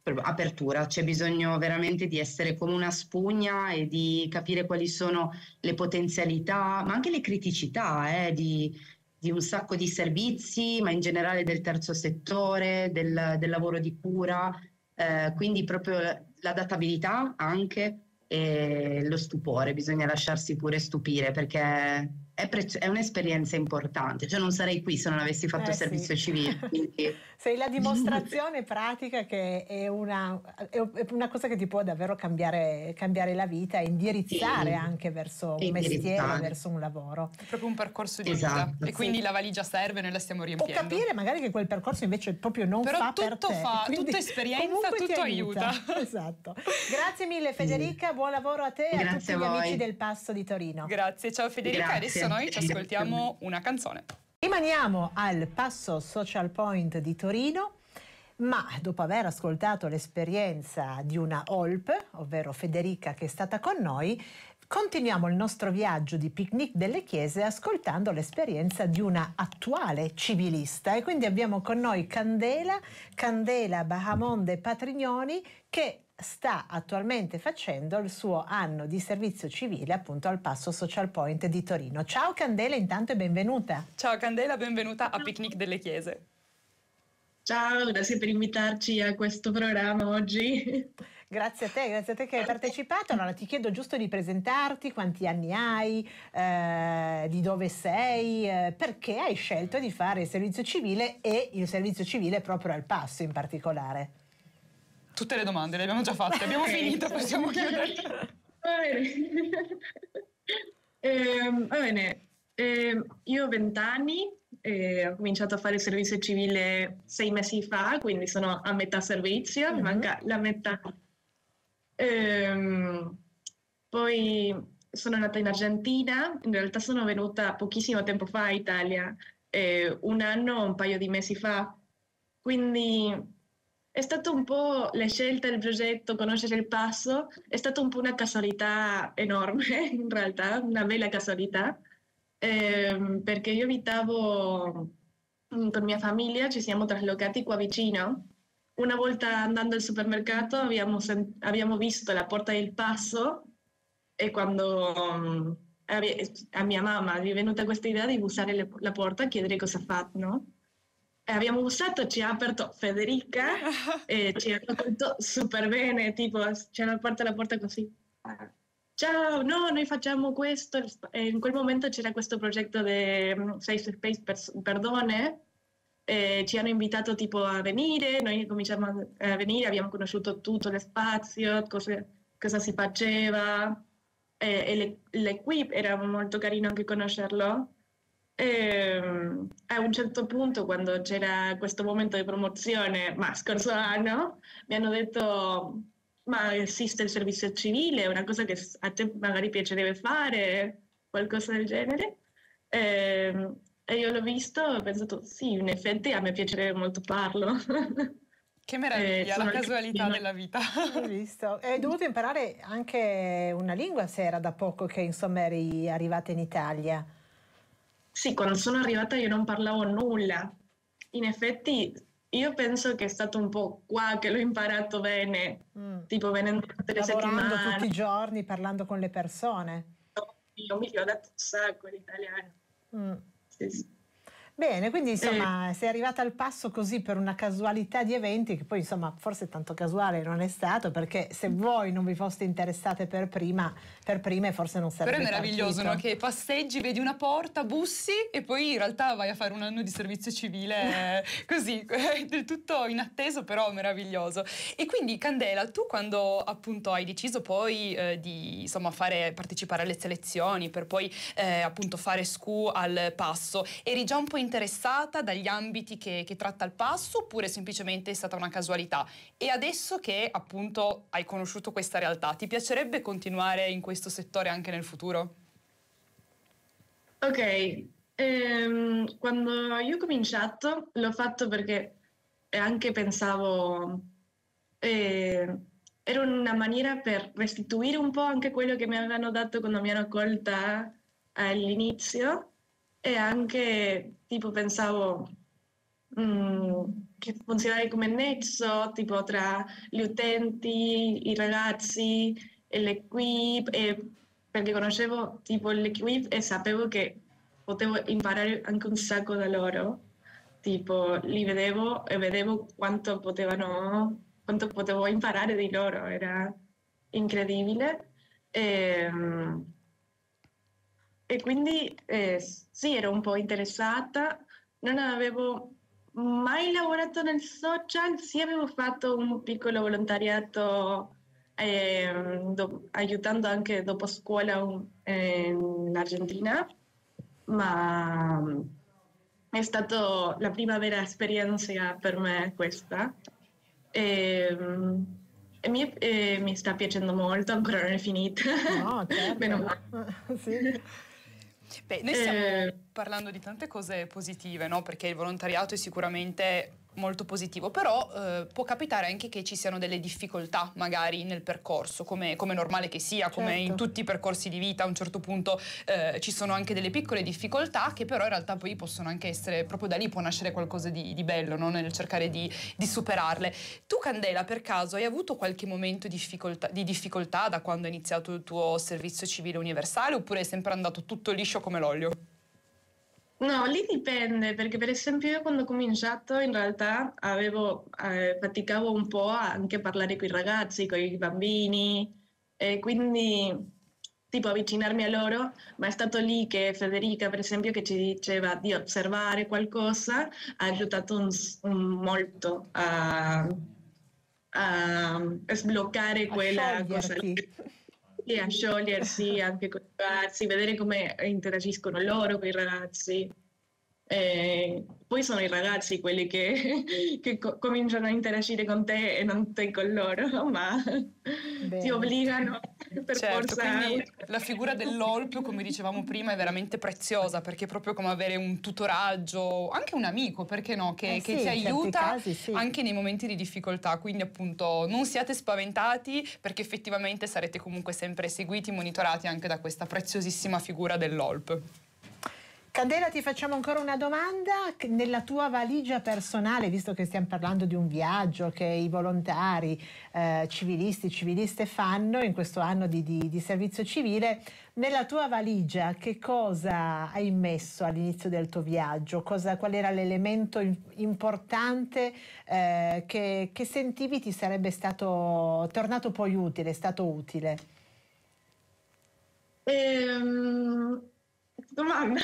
apertura, c'è bisogno veramente di essere come una spugna e di capire quali sono le potenzialità, ma anche le criticità eh, di, di un sacco di servizi, ma in generale del terzo settore, del, del lavoro di cura, eh, quindi proprio l'adattabilità anche e lo stupore, bisogna lasciarsi pure stupire perché è, pre- è un'esperienza importante, cioè non sarei qui se non avessi fatto Eh servizio sì. civile. Quindi... Sei la dimostrazione pratica che è una, è una cosa che ti può davvero cambiare, cambiare la vita e indirizzare Sì, anche verso un indirizzare. mestiere, verso un lavoro. È proprio un percorso di Esatto. vita e quindi Sì. la valigia serve, noi la stiamo O riempiendo. capire magari che quel percorso invece proprio non Però fa per tutto te. fa, quindi tutta esperienza, comunque ti tutto aiuta. Esatto. Grazie mille Federica, buon lavoro a te e a tutti Grazie gli a voi. amici del Passo di Torino. Grazie, ciao Federica. Grazie. Adesso noi ci ascoltiamo una canzone. Rimaniamo al Passo Social Point di Torino, ma dopo aver ascoltato l'esperienza di una O L P, ovvero Federica che è stata con noi, continuiamo il nostro viaggio di Picnic delle Chiese ascoltando l'esperienza di una attuale civilista e quindi abbiamo con noi Candela, Candela Bahamonde Patrignoni che sta attualmente facendo il suo anno di servizio civile appunto al Passo Social Point di Torino. Ciao Candela, intanto e benvenuta. Ciao Candela, benvenuta a Picnic delle Chiese. Ciao, grazie per invitarci a questo programma oggi. Grazie a te, grazie a te che hai partecipato. Allora ti chiedo giusto di presentarti, quanti anni hai, eh, di dove sei, eh, perché hai scelto di fare il servizio civile e il servizio civile proprio al Passo in particolare. Tutte le domande le abbiamo già fatte, abbiamo Ok. finito, possiamo chiudere. Va bene. Ehm, va bene. Ehm, io ho vent'anni, e ho cominciato a fare il servizio civile sei mesi fa, quindi sono a metà servizio, mi Mhm. manca la metà. Ehm, poi sono nata in Argentina, in realtà sono venuta pochissimo tempo fa in Italia, eh, un anno, un paio di mesi fa, quindi è stato un po' la scelta del progetto, conoscere il Passo, è stata un po' una casualità enorme, in realtà, una bella casualità, ehm, perché io abitavo mm, con mia famiglia, ci siamo traslocati qua vicino. Una volta andando al supermercato abbiamo, sen- abbiamo visto la porta del Passo e quando mm, abbi- a mia mamma gli è venuta questa idea di bussare le- la porta e chiedere cosa fa, no? E abbiamo bussato, ci ha aperto Federica e ci ha accolto super bene, tipo ci hanno aperto la porta così. Ciao, no, noi facciamo questo. E in quel momento c'era questo progetto di mm, Safe Space per, per donne. E ci hanno invitato tipo a venire, noi cominciamo a venire, abbiamo conosciuto tutto lo spazio, cosa, cosa si faceva, e, e le- l'equipe era molto carino anche conoscerlo. E, mm, a un certo punto, quando c'era questo momento di promozione, ma scorso anno, mi hanno detto: ma esiste il servizio civile, è una cosa che s- a te magari piacerebbe fare, qualcosa del genere. E, e io l'ho visto e ho pensato, sì, in effetti a me piacerebbe molto farlo. Che meraviglia, Eh, la sono- casualità della vita. Hai visto? Hai dovuto imparare anche una lingua se era da poco che insomma eri arrivata in Italia. Sì, quando sono arrivata io non parlavo nulla. In effetti io penso che è stato un po' qua che l'ho imparato bene, Mm. tipo venendo tutte le Lavorando settimane. tutti i giorni, parlando con le persone. Io mi ho dato un sacco l'italiano. Mm. Sì, sì. Bene, quindi insomma sei arrivata al Passo così per una casualità di eventi che poi insomma forse tanto casuale non è stato perché se voi non vi foste interessate per prima, per prime forse non sarebbe Però è meraviglioso, partito. no? Che passeggi, vedi una porta, bussi e poi in realtà vai a fare un anno di servizio civile eh, così, eh, del tutto inatteso, però meraviglioso. E quindi Candela, tu quando appunto hai deciso poi eh, di insomma fare, partecipare alle selezioni per poi eh, appunto fare S C U al Passo, eri già un po' interessata dagli ambiti che, che tratta il Passo oppure semplicemente è stata una casualità? E adesso che appunto hai conosciuto questa realtà, ti piacerebbe continuare in questo settore anche nel futuro? Ok, ehm, quando io ho cominciato l'ho fatto perché anche pensavo, eh, era una maniera per restituire un po' anche quello che mi avevano dato quando mi hanno accolta all'inizio e anche tipo pensavo, mh, che funzionare come nesso tipo tra gli utenti, i ragazzi e l'equipe, e perché conoscevo tipo l'equipe e sapevo che potevo imparare anche un sacco da loro, tipo li vedevo e vedevo quanto potevano, quanto potevo imparare di loro, era incredibile. E, e quindi eh, sì, ero un po' interessata, non avevo mai lavorato nel social, sì avevo fatto un piccolo volontariato ehm, do- aiutando anche dopo scuola un- in Argentina, ma è stata la prima vera esperienza per me questa. E, e mi, e mi sta piacendo molto, ancora non è finita. No, certo. Meno male. Sì. Beh, noi stiamo Eh, parlando di tante cose positive, no? Perché il volontariato è sicuramente molto positivo, però eh, può capitare anche che ci siano delle difficoltà magari nel percorso, come, come normale che sia, come Certo. in tutti i percorsi di vita, a un certo punto eh, ci sono anche delle piccole difficoltà che però in realtà poi possono anche essere, proprio da lì può nascere qualcosa di, di bello, no? Nel cercare di, di superarle. Tu, Candela, per caso hai avuto qualche momento di difficoltà, di difficoltà da quando hai iniziato il tuo servizio civile universale, oppure è sempre andato tutto liscio come l'olio? No, lì dipende, perché per esempio io quando ho cominciato in realtà avevo, eh, faticavo un po' a anche parlare con i ragazzi, con i bambini, e quindi tipo avvicinarmi a loro, ma è stato lì che Federica, per esempio, che ci diceva di osservare qualcosa, ha aiutato un s- un molto a, a sbloccare A quella cosa lì. scioglierti. E a sciogliersi anche con i ragazzi, vedere come interagiscono loro con i ragazzi. E poi sono i ragazzi quelli che, che co- cominciano a interagire con te e non te con loro, ma ti Bene. obbligano per Certo, forza. quindi la figura dell'O L P, come dicevamo prima, è veramente preziosa, perché è proprio come avere un tutoraggio, anche un amico, perché no, che, Eh che sì, ti in certi aiuta casi sì. anche nei momenti di difficoltà. Quindi appunto non siate spaventati, perché effettivamente sarete comunque sempre seguiti, monitorati anche da questa preziosissima figura dell'O L P. Candela, ti facciamo ancora una domanda. Nella tua valigia personale, visto che stiamo parlando di un viaggio che i volontari, eh, civilisti, civiliste fanno in questo anno di, di- di servizio civile, nella tua valigia che cosa hai messo all'inizio del tuo viaggio? Cosa, qual era l'elemento im- importante eh, che, che sentivi ti sarebbe stato tornato poi utile, stato utile? Ehm, domanda.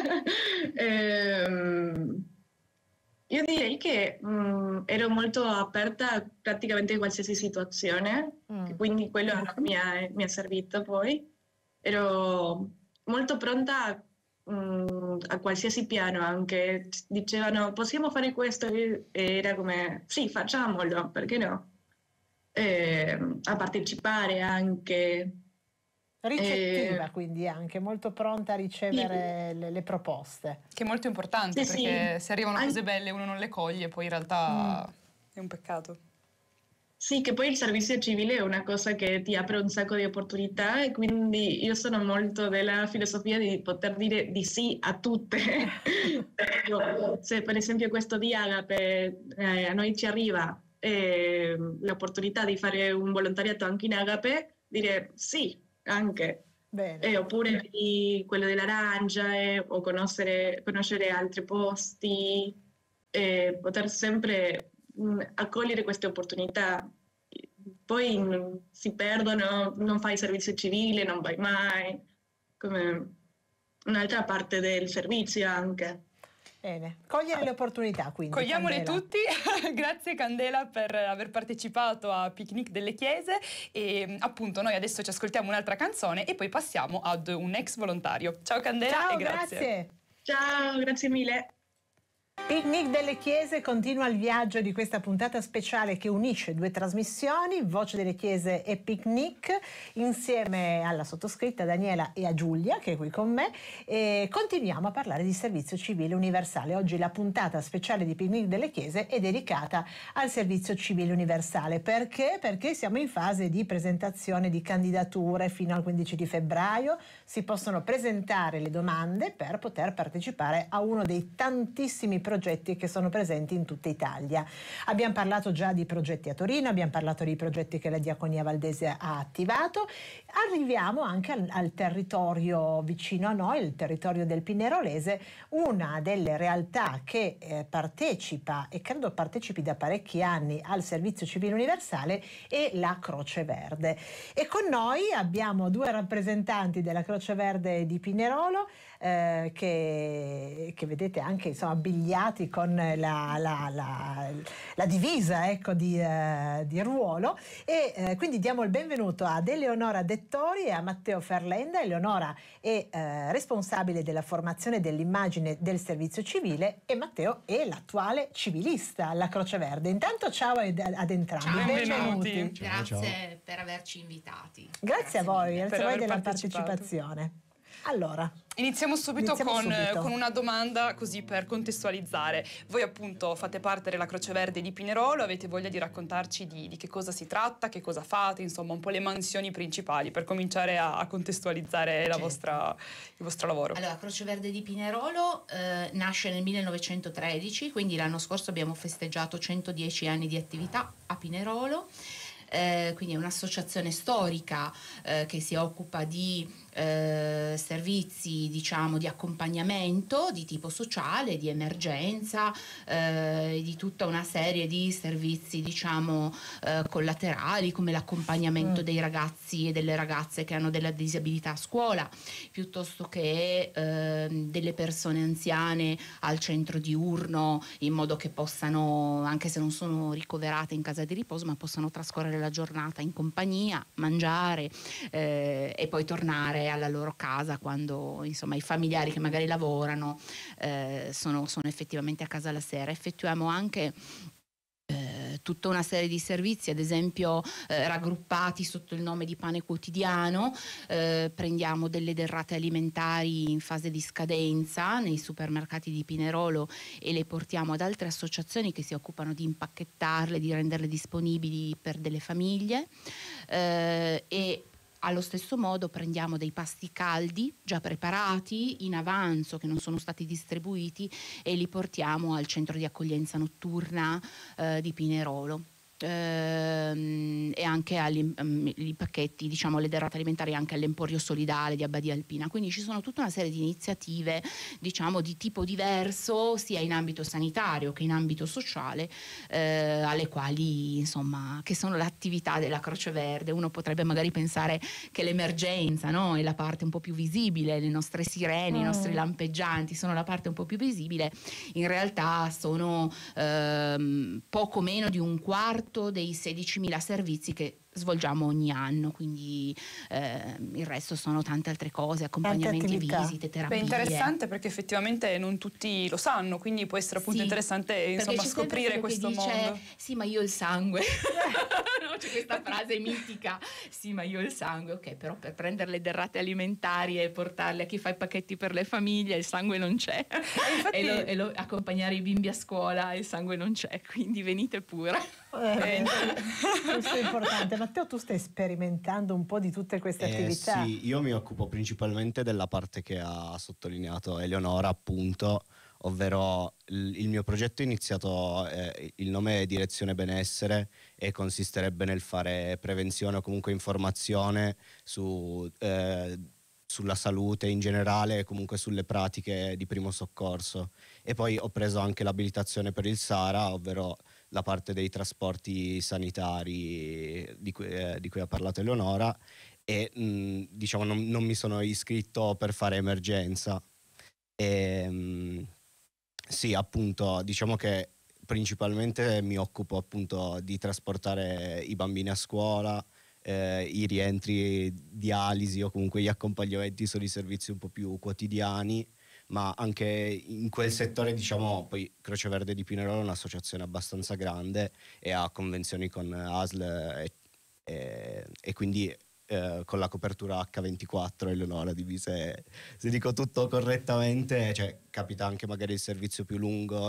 Ehm, io direi che mm, ero molto aperta a praticamente qualsiasi situazione, Mm. quindi quello mi ha, mi ha servito poi. Ero molto pronta mm, a qualsiasi piano, anche dicevano possiamo fare questo e era come sì, facciamolo, perché no? Ehm, a partecipare anche. Ricettiva, Eh, quindi anche molto pronta a sì, ricevere le, le proposte. Che è molto importante, sì, sì. perché se arrivano An- cose belle e uno non le coglie, poi in Mm. realtà è un peccato. Sì, che poi il servizio civile è una cosa che ti apre un sacco di opportunità e quindi io sono molto della filosofia di poter dire di sì a tutte. Ecco, se per esempio questo di Agape eh, a noi ci arriva eh, l'opportunità di fare un volontariato anche in Agape, dire sì, anche. Bene. Eh, oppure di quello dell'Arancia eh, o conoscere, conoscere altri posti, eh, poter sempre mh, accogliere queste opportunità. Poi mh, si perdono, non fai servizio civile, non vai mai, come un'altra parte del servizio anche. Bene, cogliere le opportunità quindi. Cogliamole Candela. tutti, grazie Candela per aver partecipato a Picnic delle Chiese e appunto noi adesso ci ascoltiamo un'altra canzone e poi passiamo ad un ex volontario. Ciao Candela Ciao, e grazie. grazie. Ciao, grazie mille. Picnic delle Chiese continua il viaggio di questa puntata speciale che unisce due trasmissioni, Voce delle Chiese e Picnic, insieme alla sottoscritta Daniela e a Giulia che è qui con me, e continuiamo a parlare di servizio civile universale. Oggi la puntata speciale di Picnic delle Chiese è dedicata al servizio civile universale. Perché? Perché siamo in fase di presentazione di candidature fino al quindici di febbraio, si possono presentare le domande per poter partecipare a uno dei tantissimi progetti progetti che sono presenti in tutta Italia. Abbiamo parlato già di progetti a Torino, abbiamo parlato di progetti che la Diaconia Valdese ha attivato. Arriviamo anche al, al territorio vicino a noi, il territorio del Pinerolese, una delle realtà che eh, partecipa, e credo partecipi da parecchi anni, al servizio civile universale è la Croce Verde. E con noi abbiamo due rappresentanti della Croce Verde di Pinerolo, eh, che, che vedete anche insomma abbigliati con la, la, la, la divisa, ecco, di, eh, di ruolo, e eh, quindi diamo il benvenuto ad Eleonora Dettori e a Matteo Ferlenda. Eleonora è eh, responsabile della formazione dell'immagine del servizio civile e Matteo è l'attuale civilista alla Croce Verde. Intanto ciao ad, ad entrambi, ciao, benvenuti. benvenuti. Grazie ciao. per averci invitati. Grazie, grazie a voi, per grazie a voi della partecipato. partecipazione. Allora, iniziamo subito, iniziamo con, subito con una domanda così per contestualizzare. Voi appunto fate parte della Croce Verde di Pinerolo, avete voglia di raccontarci di, di che cosa si tratta, che cosa fate, insomma un po' le mansioni principali per cominciare a, a contestualizzare la Certo. vostra, il vostro lavoro. Allora, Croce Verde di Pinerolo eh, nasce nel millenovecentotredici, quindi l'anno scorso abbiamo festeggiato centodieci anni di attività a Pinerolo. Eh, quindi è un'associazione storica eh, che si occupa di eh, servizi, diciamo, di accompagnamento di tipo sociale, di emergenza, eh, di tutta una serie di servizi, diciamo, eh, collaterali, come l'accompagnamento mm. dei ragazzi e delle ragazze che hanno della disabilità a scuola, piuttosto che eh, delle persone anziane al centro diurno, in modo che possano, anche se non sono ricoverate in casa di riposo, ma possano trascorrere la giornata in compagnia, mangiare eh, e poi tornare alla loro casa quando, insomma, i familiari che magari lavorano eh, sono, sono effettivamente a casa la sera. Effettuiamo anche eh, tutta una serie di servizi, ad esempio eh, raggruppati sotto il nome di Pane Quotidiano. Eh, prendiamo delle derrate alimentari in fase di scadenza nei supermercati di Pinerolo e le portiamo ad altre associazioni che si occupano di impacchettarle, di renderle disponibili per delle famiglie, eh, e allo stesso modo prendiamo dei pasti caldi già preparati in avanzo, che non sono stati distribuiti, e li portiamo al centro di accoglienza notturna eh, di Pinerolo. Ehm, e anche agli um, i pacchetti, diciamo, le derrate alimentari anche all'Emporio Solidale di Abbadia Alpina. Quindi ci sono tutta una serie di iniziative, diciamo, di tipo diverso, sia in ambito sanitario che in ambito sociale, eh, alle quali, insomma, che sono l'attività della Croce Verde. Uno potrebbe magari pensare che l'emergenza, no, è la parte un po' più visibile, le nostre sirene, mm. i nostri lampeggianti sono la parte un po' più visibile. In realtà sono ehm, poco meno di un quarto dei sedicimila servizi che svolgiamo ogni anno, quindi eh, il resto sono tante altre cose, accompagnamenti, visite, terapie. Beh, interessante, perché effettivamente non tutti lo sanno, quindi può essere appunto sì, interessante, insomma, scoprire questo dice, mondo. Sì, ma io ho il sangue. No, c'è questa frase mitica, sì, ma io ho il sangue. Ok, però per prendere le derrate alimentari e portarle a chi fa i pacchetti per le famiglie il sangue non c'è. E, infatti, e, lo, e lo, accompagnare i bimbi a scuola il sangue non c'è, quindi venite pure. Eh, questo è importante. Matteo, tu stai sperimentando un po' di tutte queste eh, attività. Sì, io mi occupo principalmente della parte che ha sottolineato Eleonora, appunto, ovvero il, il mio progetto è iniziato, eh, il nome è Direzione Benessere e consisterebbe nel fare prevenzione o comunque informazione su, eh, sulla salute in generale e comunque sulle pratiche di primo soccorso. E poi ho preso anche l'abilitazione per il SARA, ovvero la parte dei trasporti sanitari di cui, eh, di cui ha parlato Eleonora, e mh, diciamo non, non mi sono iscritto per fare emergenza. E, mh, sì, appunto, diciamo che principalmente mi occupo appunto di trasportare i bambini a scuola, eh, i rientri, dialisi o comunque gli accompagnamenti sono i servizi un po' più quotidiani. Ma anche in quel settore, diciamo, poi Croce Verde di Pinerolo è un'associazione abbastanza grande e ha convenzioni con A S L e, e, e quindi eh, con la copertura acca ventiquattro, Eleonora, divise, se dico tutto correttamente, cioè capita anche magari il servizio più lungo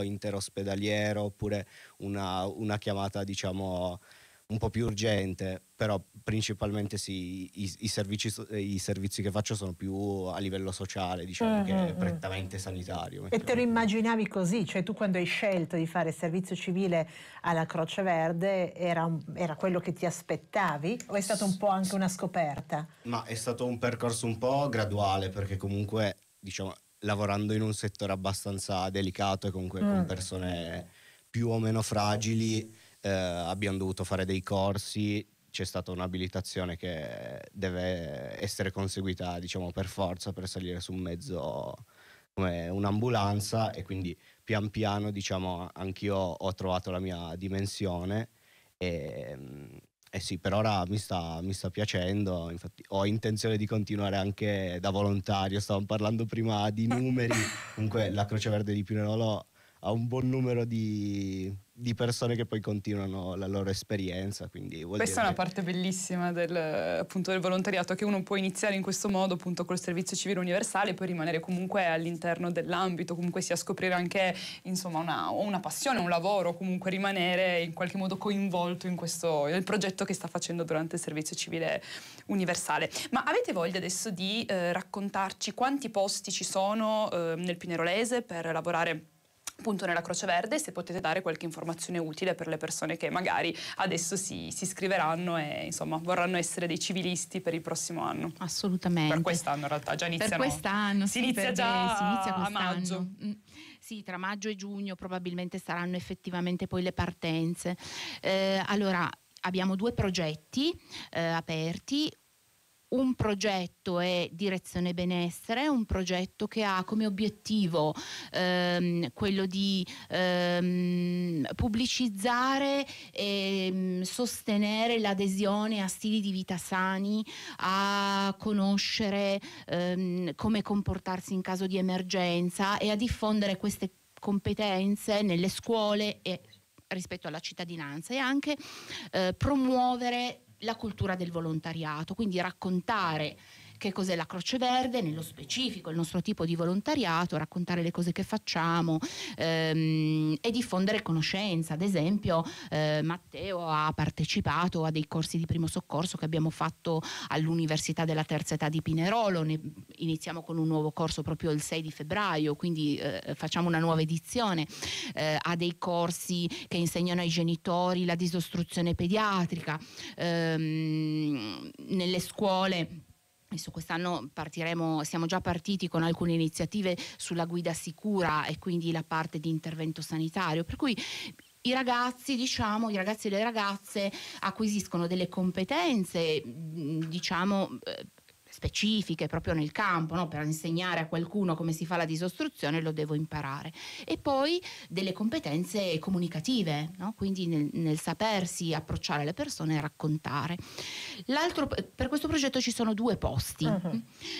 interospedaliero oppure una, una chiamata, diciamo, un po' più urgente, però principalmente sì, i, i, servizi, i servizi che faccio sono più a livello sociale, diciamo, mm, che mm, prettamente sanitario. E te lo immaginavi così? Cioè tu quando hai scelto di fare servizio civile alla Croce Verde era, un, era quello che ti aspettavi? O è stata un po' anche una scoperta? Ma è stato un percorso un po' graduale, perché comunque, diciamo, lavorando in un settore abbastanza delicato e comunque mm. con persone più o meno fragili, eh, abbiamo dovuto fare dei corsi. C'è stata un'abilitazione che deve essere conseguita, diciamo, per forza per salire su un mezzo come un'ambulanza, e quindi pian piano, diciamo, anch'io ho trovato la mia dimensione e, e sì, per ora mi sta, mi sta piacendo. Infatti ho intenzione di continuare anche da volontario. Stavamo parlando prima di numeri, comunque la Croce Verde di Pinerolo ha un buon numero di, di persone che poi continuano la loro esperienza, quindi vuol questa dire è una parte bellissima del, appunto, del volontariato, che uno può iniziare in questo modo, appunto col servizio civile universale, e poi rimanere comunque all'interno dell'ambito, comunque sia scoprire anche, insomma, una, una passione, un lavoro, comunque rimanere in qualche modo coinvolto in questo, nel progetto che sta facendo durante il servizio civile universale. Ma avete voglia adesso di eh, raccontarci quanti posti ci sono eh, nel Pinerolese per lavorare appunto nella Croce Verde, se potete dare qualche informazione utile per le persone che magari adesso si, si iscriveranno e insomma vorranno essere dei civilisti per il prossimo anno? Assolutamente. Per quest'anno in realtà già iniziano. Per quest'anno, si sì, inizia per già si inizia a maggio. Mm. Sì, tra maggio e giugno probabilmente saranno effettivamente poi le partenze. Eh, allora, abbiamo due progetti eh, aperti. Un progetto è Direzione Benessere, un progetto che ha come obiettivo ehm, quello di ehm, pubblicizzare e sostenere l'adesione a stili di vita sani, a conoscere ehm, come comportarsi in caso di emergenza e a diffondere queste competenze nelle scuole e rispetto alla cittadinanza, e anche eh, promuovere la cultura del volontariato, quindi raccontare che cos'è la Croce Verde, nello specifico il nostro tipo di volontariato, raccontare le cose che facciamo ehm, e diffondere conoscenza. Ad esempio eh, Matteo ha partecipato a dei corsi di primo soccorso che abbiamo fatto all'Università della Terza Età di Pinerolo. Ne iniziamo con un nuovo corso proprio il sei di febbraio, quindi eh, facciamo una nuova edizione. Eh, ha dei corsi che insegnano ai genitori la disostruzione pediatrica ehm, nelle scuole. Adesso quest'anno partiremo, siamo già partiti con alcune iniziative sulla guida sicura e quindi la parte di intervento sanitario, per cui i ragazzi, diciamo, i ragazzi e le ragazze acquisiscono delle competenze, diciamo, specifiche proprio nel campo, no? Per insegnare a qualcuno come si fa la disostruzione lo devo imparare, e poi delle competenze comunicative, no? Quindi nel, nel sapersi approcciare alle persone e raccontare. L'altro, per questo progetto ci sono due posti. Uh-huh.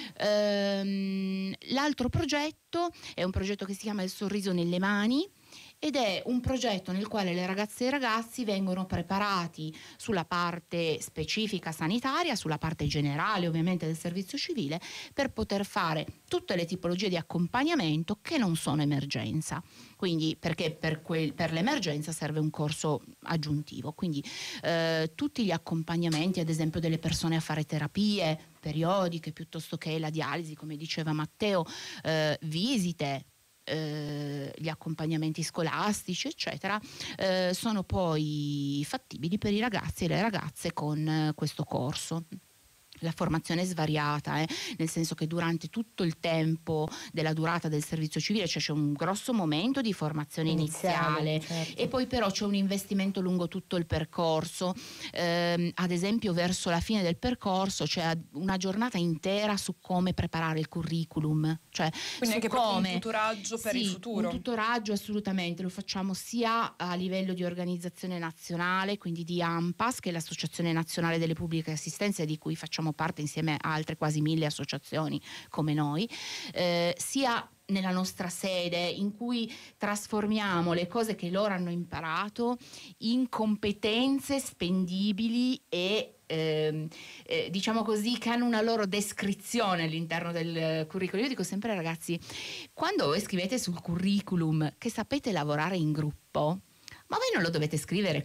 ehm, l'altro progetto è un progetto che si chiama Il sorriso nelle mani, ed è un progetto nel quale le ragazze e i ragazzi vengono preparati sulla parte specifica sanitaria, sulla parte generale ovviamente del servizio civile, per poter fare tutte le tipologie di accompagnamento che non sono emergenza. Quindi perché per, quel, per l'emergenza serve un corso aggiuntivo, quindi eh, tutti gli accompagnamenti, ad esempio delle persone a fare terapie periodiche piuttosto che la dialisi, come diceva Matteo, eh, visite, Eh, gli accompagnamenti scolastici eccetera, eh, sono poi fattibili per i ragazzi e le ragazze con eh, questo corso. La formazione è svariata, eh, nel senso che durante tutto il tempo della durata del servizio civile, cioè c'è un grosso momento di formazione iniziale, iniziale certo. E poi però c'è un investimento lungo tutto il percorso, eh, ad esempio verso la fine del percorso c'è una giornata intera su come preparare il curriculum, cioè quindi anche come, proprio un tutoraggio per sì, il futuro. Un tutoraggio assolutamente, lo facciamo sia a livello di organizzazione nazionale, quindi di ANPAS, che è l'Associazione Nazionale delle Pubbliche Assistenze, di cui facciamo parte insieme a altre quasi mille associazioni come noi, eh, sia nella nostra sede, in cui trasformiamo le cose che loro hanno imparato in competenze spendibili e eh, eh, diciamo così, che hanno una loro descrizione all'interno del curriculum. Io dico sempre ai ragazzi, quando voi scrivete sul curriculum che sapete lavorare in gruppo, ma voi non lo dovete scrivere come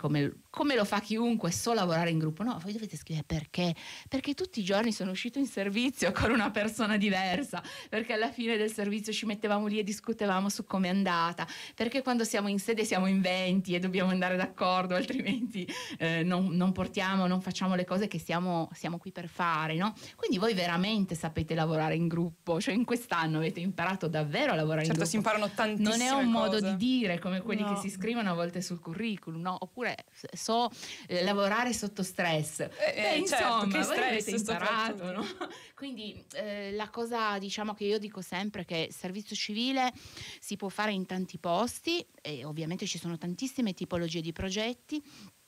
come lo fa chiunque, so lavorare in gruppo. No, voi dovete scrivere perché. Perché tutti i giorni sono uscito in servizio con una persona diversa, perché alla fine del servizio ci mettevamo lì e discutevamo su come è andata, perché quando siamo in sede siamo in venti e dobbiamo andare d'accordo, altrimenti eh, non, non portiamo, non facciamo le cose che siamo, siamo qui per fare, no? Quindi voi veramente sapete lavorare in gruppo, cioè in quest'anno avete imparato davvero a lavorare certo, in gruppo. Certo, si imparano tantissime Non è un cose. modo di dire come quelli No. che si scrivono a volte sul curriculum, no? Oppure so eh, lavorare sotto stress. Eh, Beh, eh, insomma, certo, che voi stress avete imparato, soprattutto. no? Quindi eh, la cosa, diciamo, che io dico sempre è che il servizio civile si può fare in tanti posti e ovviamente ci sono tantissime tipologie di progetti.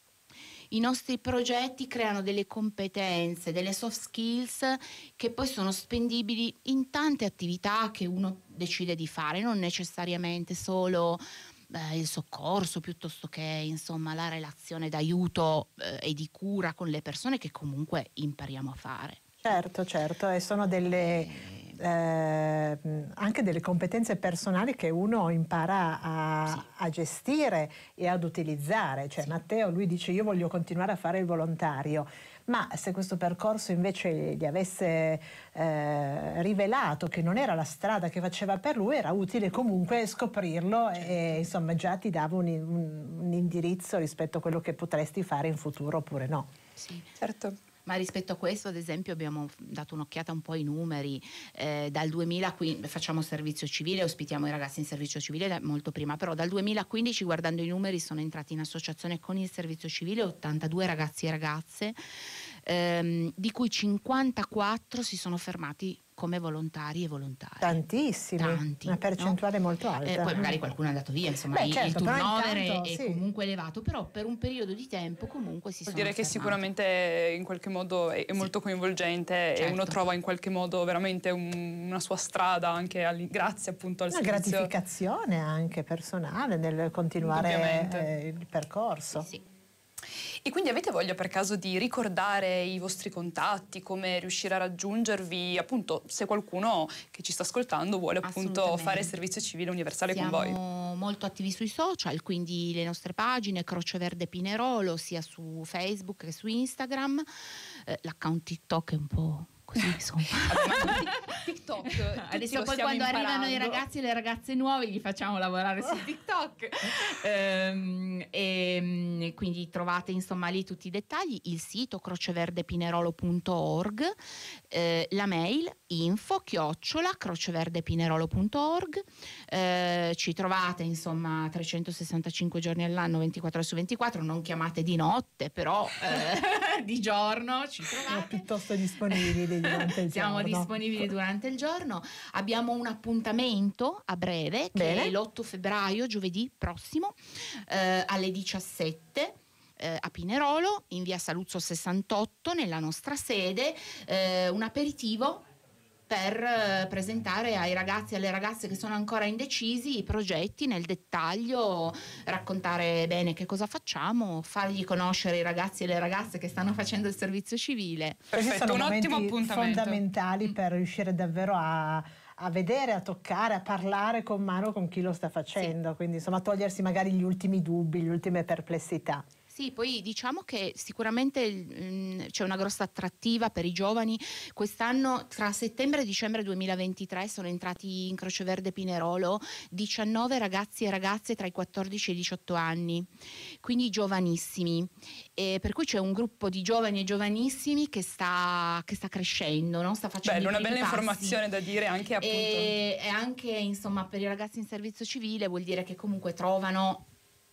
I nostri progetti creano delle competenze, delle soft skills che poi sono spendibili in tante attività che uno decide di fare, non necessariamente solo eh, il soccorso, piuttosto che insomma la relazione d'aiuto eh, e di cura con le persone, che comunque impariamo a fare. Certo, certo, e sono delle eh, anche delle competenze personali che uno impara a, Sì. a gestire e ad utilizzare. Cioè, Sì. Matteo, lui dice: io voglio continuare a fare il volontario, ma se questo percorso invece gli avesse eh, rivelato che non era la strada che faceva per lui, era utile comunque scoprirlo e insomma già ti dava un, un, un indirizzo rispetto a quello che potresti fare in futuro oppure no. Sì. Certo. Ma rispetto a questo, ad esempio, abbiamo dato un'occhiata un po' ai numeri. Eh, dal duemilaquindici facciamo servizio civile, ospitiamo i ragazzi in servizio civile da molto prima, però dal duemilaquindici, guardando i numeri, sono entrati in associazione con il servizio civile ottantadue ragazzi e ragazze, ehm, di cui cinquantaquattro si sono fermati come volontari e volontarie. Tantissimi, Tanti, una percentuale no? molto alta. Eh, poi magari qualcuno è andato via, insomma. Beh, il, certo, il però turnover intanto, è, è sì. comunque elevato, però per un periodo di tempo comunque si Vuol sono dire che fermati. sicuramente in qualche modo è, è Sì. molto coinvolgente e Certo. uno trova in qualche modo veramente un- una sua strada anche all- grazie appunto al Una servizio. gratificazione anche personale nel continuare Indubbiamente. eh, il percorso. Sì. E quindi avete voglia per caso di ricordare i vostri contatti, come riuscire a raggiungervi, appunto se qualcuno che ci sta ascoltando vuole appunto Assolutamente. fare servizio civile universale Siamo con voi? molto attivi sui social, quindi le nostre pagine Croce Verde Pinerolo, sia su Facebook che su Instagram. Eh, l'account TikTok è un po' così, insomma. TikTok, tutti Adesso lo poi stiamo quando arrivano i imparando. ragazzi e le ragazze nuove li facciamo lavorare su TikTok. Ehm, e quindi trovate insomma lì tutti i dettagli, il sito croceverdepinerolo punto org, eh, la mail info chiocciola croceverdepinerolo punto org. Eh, ci trovate insomma trecentosessantacinque giorni all'anno, ventiquattro ore su ventiquattro, non chiamate di notte, però eh, di giorno ci Siamo trovate. piuttosto disponibili durante il Siamo giorno. disponibili durante il giorno. Abbiamo un appuntamento a breve, che Bene. è l'otto febbraio, giovedì prossimo, eh, alle diciassette. eh, A Pinerolo, in via Saluzzo sessantotto, nella nostra sede, eh, un aperitivo per eh, presentare ai ragazzi e alle ragazze che sono ancora indecisi i progetti nel dettaglio, raccontare bene che cosa facciamo, fargli conoscere i ragazzi e le ragazze che stanno facendo il servizio civile. Questi Perfetto, sono un ottimo momenti appuntamento. fondamentali per riuscire davvero a, a vedere, a toccare, a parlare con mano con chi lo sta facendo, quindi insomma togliersi magari gli ultimi dubbi, le ultime perplessità. Sì, poi diciamo che sicuramente mh, c'è una grossa attrattiva per i giovani. Quest'anno tra settembre e dicembre duemilaventitré sono entrati in Croce Verde Pinerolo diciannove ragazzi e ragazze tra i quattordici e i diciotto anni, quindi giovanissimi. E per cui c'è un gruppo di giovani e giovanissimi che sta, che sta crescendo, no? Sta facendo Bello, i una primi bella passi. informazione da dire anche appunto. E, e anche insomma per i ragazzi in servizio civile vuol dire che comunque trovano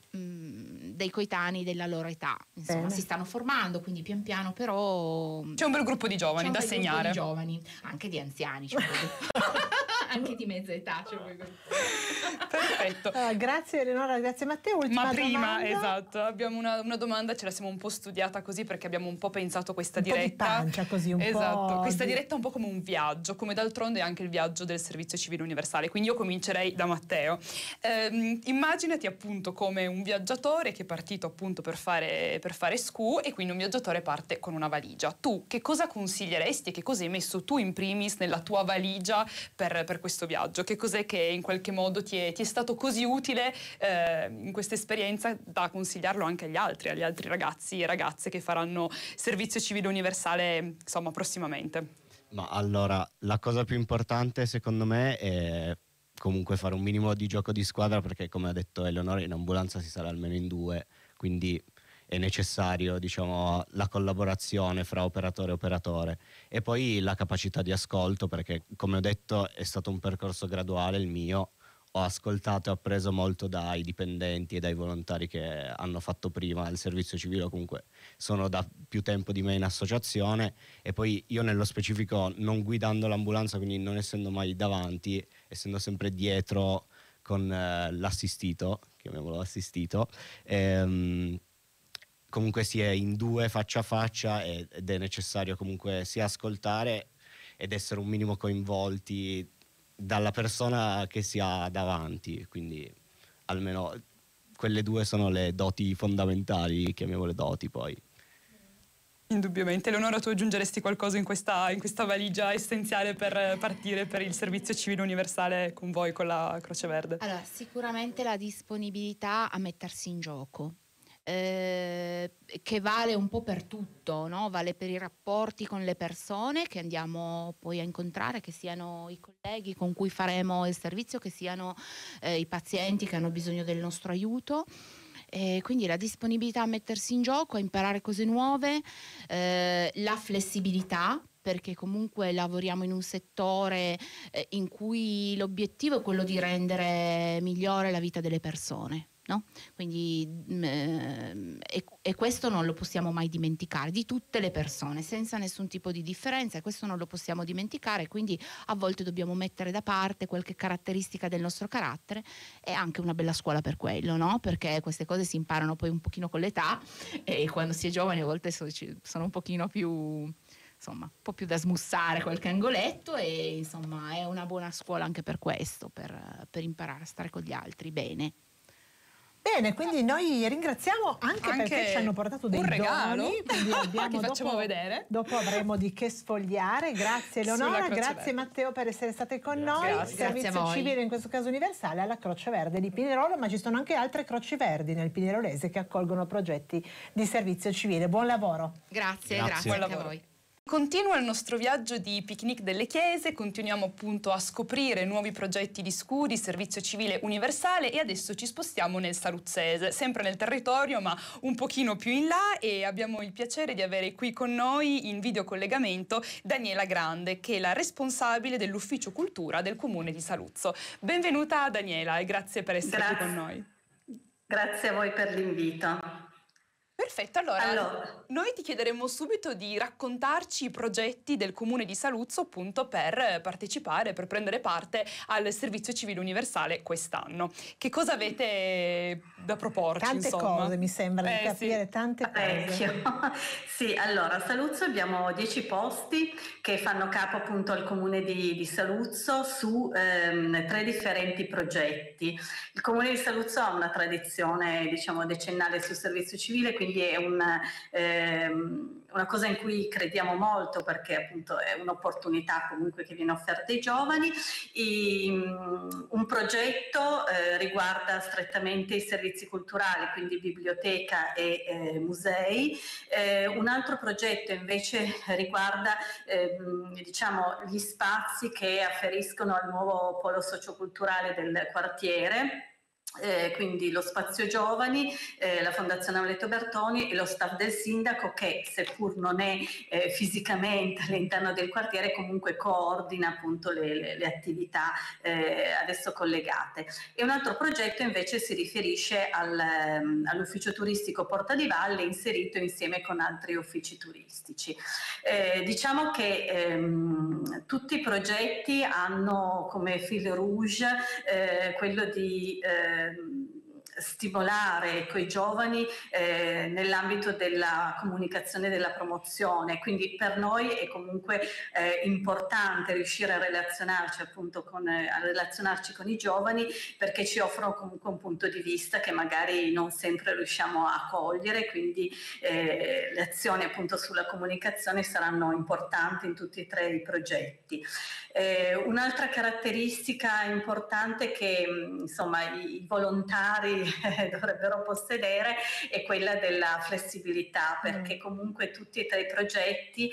mh, dei coetanei della loro età, insomma. Bene. Si stanno formando, quindi pian piano però C'è un bel gruppo di giovani c'è un da bel gruppo segnare. di giovani, anche di anziani, c'è un gruppo. Anche di mezza età c'è un bel gruppo. Perfetto. Ah, grazie Eleonora, grazie Matteo. Ultima Ma prima, domanda. esatto, abbiamo una, una domanda, ce la siamo un po' studiata così perché abbiamo un po' pensato a questa Un po' di diretta. pancia, così, un esatto, po' questa di- diretta è un po' come un viaggio, come d'altronde è anche il viaggio del servizio civile universale. Quindi io comincerei da Matteo. Ehm, immaginati appunto come un viaggiatore che è partito appunto per fare, per fare S C U, e quindi un viaggiatore parte con una valigia. Tu che cosa consiglieresti e che cosa hai messo tu in primis nella tua valigia per, per per questo viaggio? Che cos'è che in qualche modo ti è, ti è stato così utile eh, in questa esperienza da consigliarlo anche agli altri, agli altri ragazzi e ragazze che faranno servizio civile universale, insomma, prossimamente? Ma allora, la cosa più importante secondo me è comunque fare un minimo di gioco di squadra, perché come ha detto Eleonora, in ambulanza si sarà almeno in due, quindi è necessario, diciamo, la collaborazione fra operatore e operatore, e poi la capacità di ascolto, perché come ho detto è stato un percorso graduale il mio. Ho ascoltato e appreso molto dai dipendenti e dai volontari che hanno fatto prima il servizio civile, o comunque sono da più tempo di me in associazione, e poi io nello specifico, non guidando l'ambulanza, quindi non essendo mai davanti, essendo sempre dietro con eh, l'assistito, chiamiamolo assistito, ehm, comunque si è in due faccia a faccia ed è necessario comunque sia ascoltare ed essere un minimo coinvolti dalla persona che si ha davanti, quindi almeno quelle due sono le doti fondamentali, chiamiamole doti poi. Indubbiamente. Eleonora, tu aggiungeresti qualcosa in questa, in questa valigia essenziale per partire per il servizio civile universale con voi, con la Croce Verde? Allora, sicuramente la disponibilità a mettersi in gioco. Eh, che vale un po' per tutto, no? Vale per i rapporti con le persone che andiamo poi a incontrare, che siano i colleghi con cui faremo il servizio, che siano eh, i pazienti che hanno bisogno del nostro aiuto. E quindi la disponibilità a mettersi in gioco, a imparare cose nuove, eh, la flessibilità, perché comunque lavoriamo in un settore eh, in cui l'obiettivo è quello di rendere migliore la vita delle persone. No? Quindi eh, e, e questo non lo possiamo mai dimenticare, di tutte le persone, senza nessun tipo di differenza, e questo non lo possiamo dimenticare, quindi a volte dobbiamo mettere da parte qualche caratteristica del nostro carattere. È anche una bella scuola per quello, no? Perché queste cose si imparano poi un pochino con l'età, e quando si è giovani a volte sono, sono un pochino più, insomma, un po' più da smussare qualche angoletto, e insomma è una buona scuola anche per questo, per, per imparare a stare con gli altri bene. Bene, quindi noi ringraziamo anche, Anche perché ci hanno portato dei un regalo doni, quindi abbiamo che facciamo dopo, vedere. dopo avremo di che sfogliare. Grazie Eleonora, grazie Verde. Matteo per essere state con noi. Grazie. Servizio Grazie a voi. civile, in questo caso universale, alla Croce Verde di Pinerolo, ma ci sono anche altre Croci Verdi nel Pinerolese che accolgono progetti di servizio civile. Buon lavoro. Grazie, Grazie. grazie, Buon anche a lavoro. voi. Continua il nostro viaggio di picnic delle chiese, continuiamo appunto a scoprire nuovi progetti di S C U, di servizio civile universale, e adesso ci spostiamo nel Saluzzese, sempre nel territorio ma un pochino più in là, e abbiamo il piacere di avere qui con noi in videocollegamento Daniela Grande, che è la responsabile dell'ufficio cultura del comune di Saluzzo. Benvenuta Daniela e grazie per essere Grazie. qui con noi. Grazie a voi per l'invito. Perfetto, allora, Allora. noi ti chiederemo subito di raccontarci i progetti del Comune di Saluzzo appunto per partecipare, per prendere parte al servizio civile universale quest'anno. Che cosa avete da proporci? Tante insomma? cose, mi sembra, di Eh, capire sì. tante cose. Parecchio. Sì, allora a Saluzzo abbiamo dieci posti che fanno capo appunto al comune di, di Saluzzo su ehm, tre differenti progetti. Il comune di Saluzzo ha una tradizione, diciamo, decennale sul servizio civile, quindi è un, ehm, una cosa in cui crediamo molto, perché appunto è un'opportunità comunque che viene offerta ai giovani. E, um, un progetto eh, riguarda strettamente i servizi culturali, quindi biblioteca e eh, musei. Eh, un altro progetto invece riguarda ehm, diciamo, gli spazi che afferiscono al nuovo polo socioculturale del quartiere. Eh, quindi lo Spazio Giovani, eh, la Fondazione Amuleto Bertoni e lo staff del sindaco, che seppur non è eh, fisicamente all'interno del quartiere, comunque coordina appunto le, le, le attività eh, adesso collegate. E un altro progetto invece si riferisce al, um, all'ufficio turistico Porta di Valle, inserito insieme con altri uffici turistici. Eh, diciamo che ehm, tutti i progetti hanno come fil rouge eh, quello di eh, stimolare ecco, i giovani eh, nell'ambito della comunicazione e della promozione, quindi per noi è comunque eh, importante riuscire a relazionarci appunto con, eh, a relazionarci con i giovani, perché ci offrono comunque un punto di vista che magari non sempre riusciamo a cogliere, quindi eh, le azioni appunto sulla comunicazione saranno importanti in tutti e tre i progetti. Eh, un'altra caratteristica importante che insomma i, i volontari dovrebbero possedere è quella della flessibilità, perché comunque tutti e tre i progetti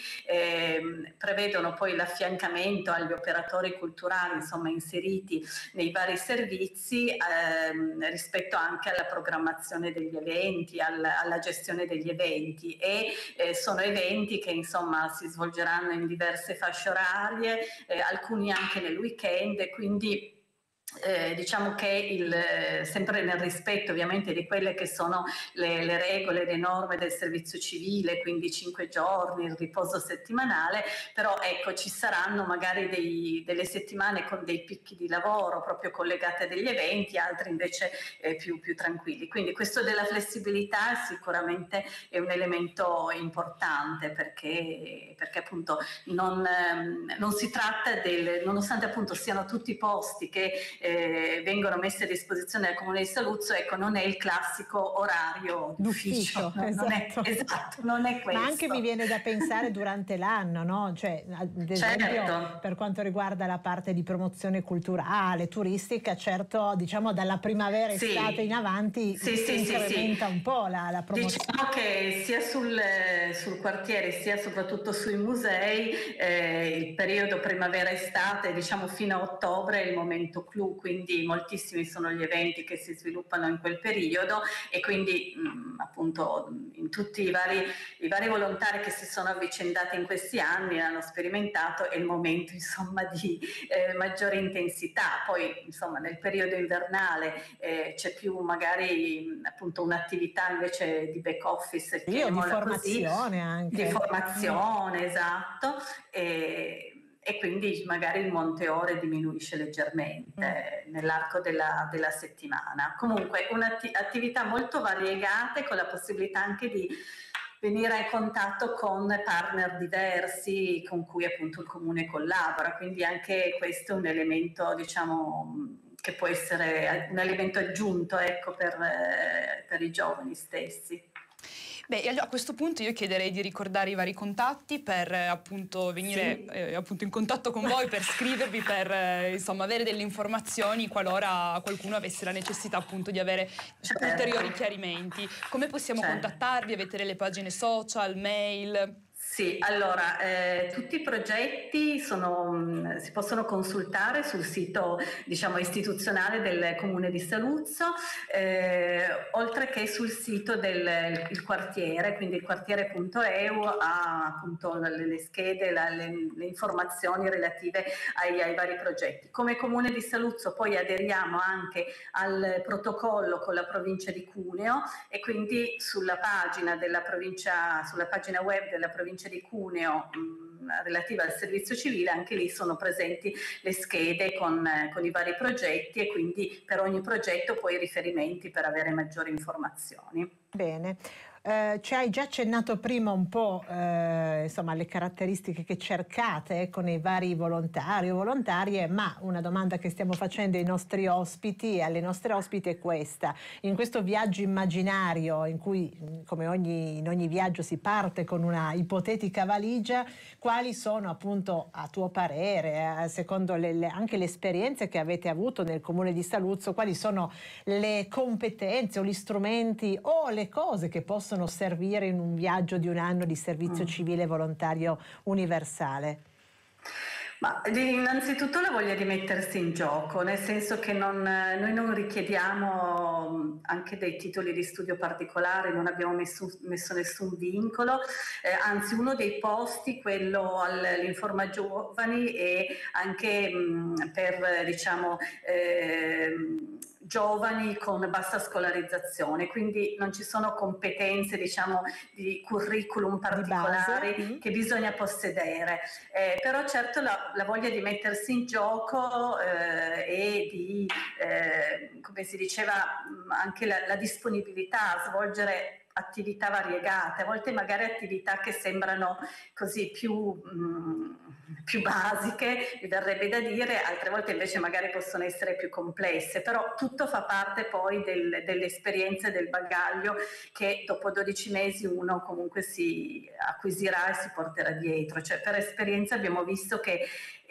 eh, prevedono poi l'affiancamento agli operatori culturali insomma inseriti nei vari servizi eh, rispetto anche alla programmazione degli eventi, al, alla gestione degli eventi, e eh, sono eventi che insomma si svolgeranno in diverse fasce orarie, eh, alcuni anche nel weekend, quindi Eh, diciamo che il, sempre nel rispetto ovviamente di quelle che sono le, le regole, le norme del servizio civile, quindi cinque giorni, il riposo settimanale, però ecco ci saranno magari dei, delle settimane con dei picchi di lavoro proprio collegate a degli eventi, altri invece eh, più, più tranquilli. Quindi questo della flessibilità sicuramente è un elemento importante, perché, perché appunto non, ehm, non si tratta del, nonostante appunto siano tutti posti che Eh, vengono messi a disposizione del Comune di Saluzzo, ecco non è il classico orario d'ufficio, d'ufficio, esatto. Non è, esatto, non è questo. Ma anche mi viene da pensare durante l'anno, no? Cioè, ad esempio, certo. Per quanto riguarda la parte di promozione culturale, turistica, certo, diciamo dalla primavera estate sì. in avanti sì, si sì, incrementa sì, un po' la, la promozione. Diciamo che sia sul, sul quartiere sia soprattutto sui musei eh, il periodo primavera-estate, diciamo fino a ottobre, è il momento clou, quindi moltissimi sono gli eventi che si sviluppano in quel periodo, e quindi mh, appunto in tutti i vari, i vari volontari che si sono avvicendati in questi anni hanno sperimentato è il momento insomma di eh, maggiore intensità. Poi insomma nel periodo invernale eh, c'è più magari appunto un'attività invece di back office, Io, di formazione così, anche. di formazione, mm. esatto, e, e quindi magari il monte ore diminuisce leggermente mm. nell'arco della, della settimana. Comunque un'attività molto variegata, con la possibilità anche di venire in contatto con partner diversi con cui appunto il Comune collabora, quindi anche questo è un elemento, diciamo, che può essere un elemento aggiunto, ecco, per, per i giovani stessi. Beh, a questo punto io chiederei di ricordare i vari contatti per eh, appunto venire sì. eh, appunto in contatto con voi, per scrivervi, per eh, insomma avere delle informazioni qualora qualcuno avesse la necessità appunto di avere certo. ulteriori chiarimenti. Come possiamo certo. contattarvi? Avete delle pagine social, mail? Sì, allora eh, tutti i progetti sono, mh, si possono consultare sul sito diciamo istituzionale del Comune di Saluzzo, eh, oltre che sul sito del il quartiere, quindi il quartiere punto e u ha appunto le, le schede, la, le, le informazioni relative ai, ai vari progetti. Come Comune di Saluzzo poi aderiamo anche al protocollo con la provincia di Cuneo, e quindi sulla pagina della provincia, sulla pagina web della provincia di Cuneo mh, relativa al servizio civile, anche lì sono presenti le schede con, eh, con i vari progetti, e quindi per ogni progetto poi riferimenti per avere maggiori informazioni. Bene. Eh, ci hai già accennato prima un po' eh, insomma le caratteristiche che cercate eh, con i vari volontari o volontarie, ma una domanda che stiamo facendo ai nostri ospiti e alle nostre ospiti è questa: in questo viaggio immaginario in cui come ogni, in ogni viaggio si parte con una ipotetica valigia, quali sono appunto a tuo parere, eh, secondo le, le, anche le esperienze che avete avuto nel Comune di Saluzzo, quali sono le competenze o gli strumenti o le cose che possono servire in un viaggio di un anno di servizio mm. civile volontario universale? Ma innanzitutto la voglia di mettersi in gioco, nel senso che non, noi non richiediamo anche dei titoli di studio particolari, non abbiamo messo, messo nessun vincolo, eh, anzi uno dei posti, quello all'Informa Giovani, è anche mh, per diciamo eh, giovani con bassa scolarizzazione, quindi non ci sono competenze, diciamo, di curriculum particolari di che bisogna possedere, eh, però certo la, la voglia di mettersi in gioco eh, e di, eh, come si diceva, anche la, la disponibilità a svolgere attività variegate, a volte magari attività che sembrano così più, mh, più basiche, mi verrebbe da dire, altre volte invece magari possono essere più complesse, però tutto fa parte poi del, dell'esperienza e del bagaglio che dopo dodici mesi uno comunque si acquisirà e si porterà dietro. Cioè, per esperienza abbiamo visto che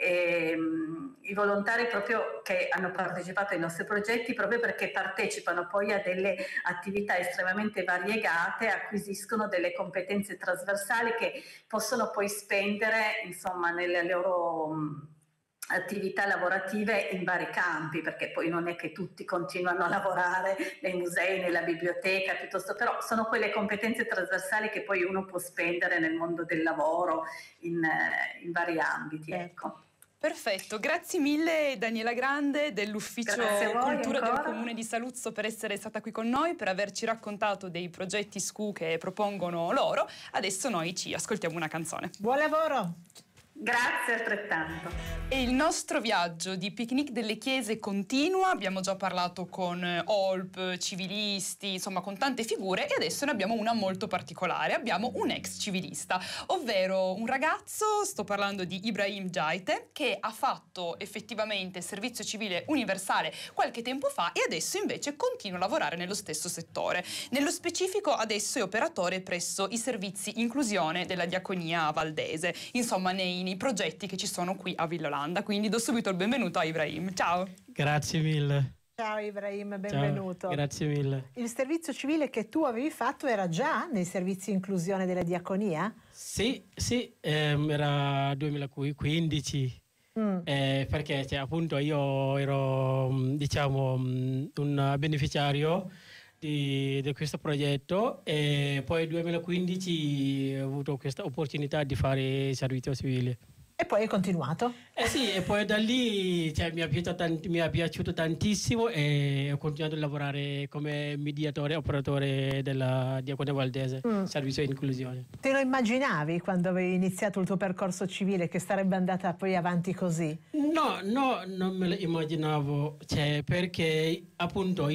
E, um, i volontari proprio che hanno partecipato ai nostri progetti, proprio perché partecipano poi a delle attività estremamente variegate, acquisiscono delle competenze trasversali che possono poi spendere, insomma, nelle loro um, attività lavorative in vari campi, perché poi non è che tutti continuano a lavorare nei musei, nella biblioteca, piuttosto, però sono quelle competenze trasversali che poi uno può spendere nel mondo del lavoro in, in vari ambiti. Ecco. Perfetto, grazie mille Daniela Grande dell'Ufficio Cultura ancora. del Comune di Saluzzo per essere stata qui con noi, per averci raccontato dei progetti S C U che propongono loro. Adesso noi ci ascoltiamo una canzone. Buon lavoro! Grazie altrettanto. E il nostro viaggio di Picnic delle Chiese continua, abbiamo già parlato con O L P, civilisti, insomma con tante figure, e adesso ne abbiamo una molto particolare, abbiamo un ex civilista, ovvero un ragazzo, sto parlando di Ibrahim Jaite, che ha fatto effettivamente servizio civile universale qualche tempo fa e adesso invece continua a lavorare nello stesso settore. Nello specifico adesso è operatore presso i servizi inclusione della Diaconia Valdese, insomma nei nei progetti che ci sono qui a Villolanda. Quindi do subito il benvenuto a Ibrahim. Ciao. Grazie mille. Ciao Ibrahim, benvenuto. Ciao, grazie mille. Il servizio civile che tu avevi fatto era già nei servizi inclusione della Diaconia? Sì, sì, ehm, era duemilaquindici. Mm. Eh, perché cioè, appunto io ero, diciamo, un beneficiario di, di questo progetto e poi nel duemilaquindici ho avuto questa opportunità di fare servizio civile. E poi hai continuato? Eh sì, e poi da lì cioè, mi, è piaciuto tant- mi è piaciuto tantissimo e ho continuato a lavorare come mediatore, operatore della Diaconia Valdese, mm. servizio di inclusione. Te lo immaginavi quando avevi iniziato il tuo percorso civile che sarebbe andata poi avanti così? No, no, non me lo immaginavo, cioè, perché appunto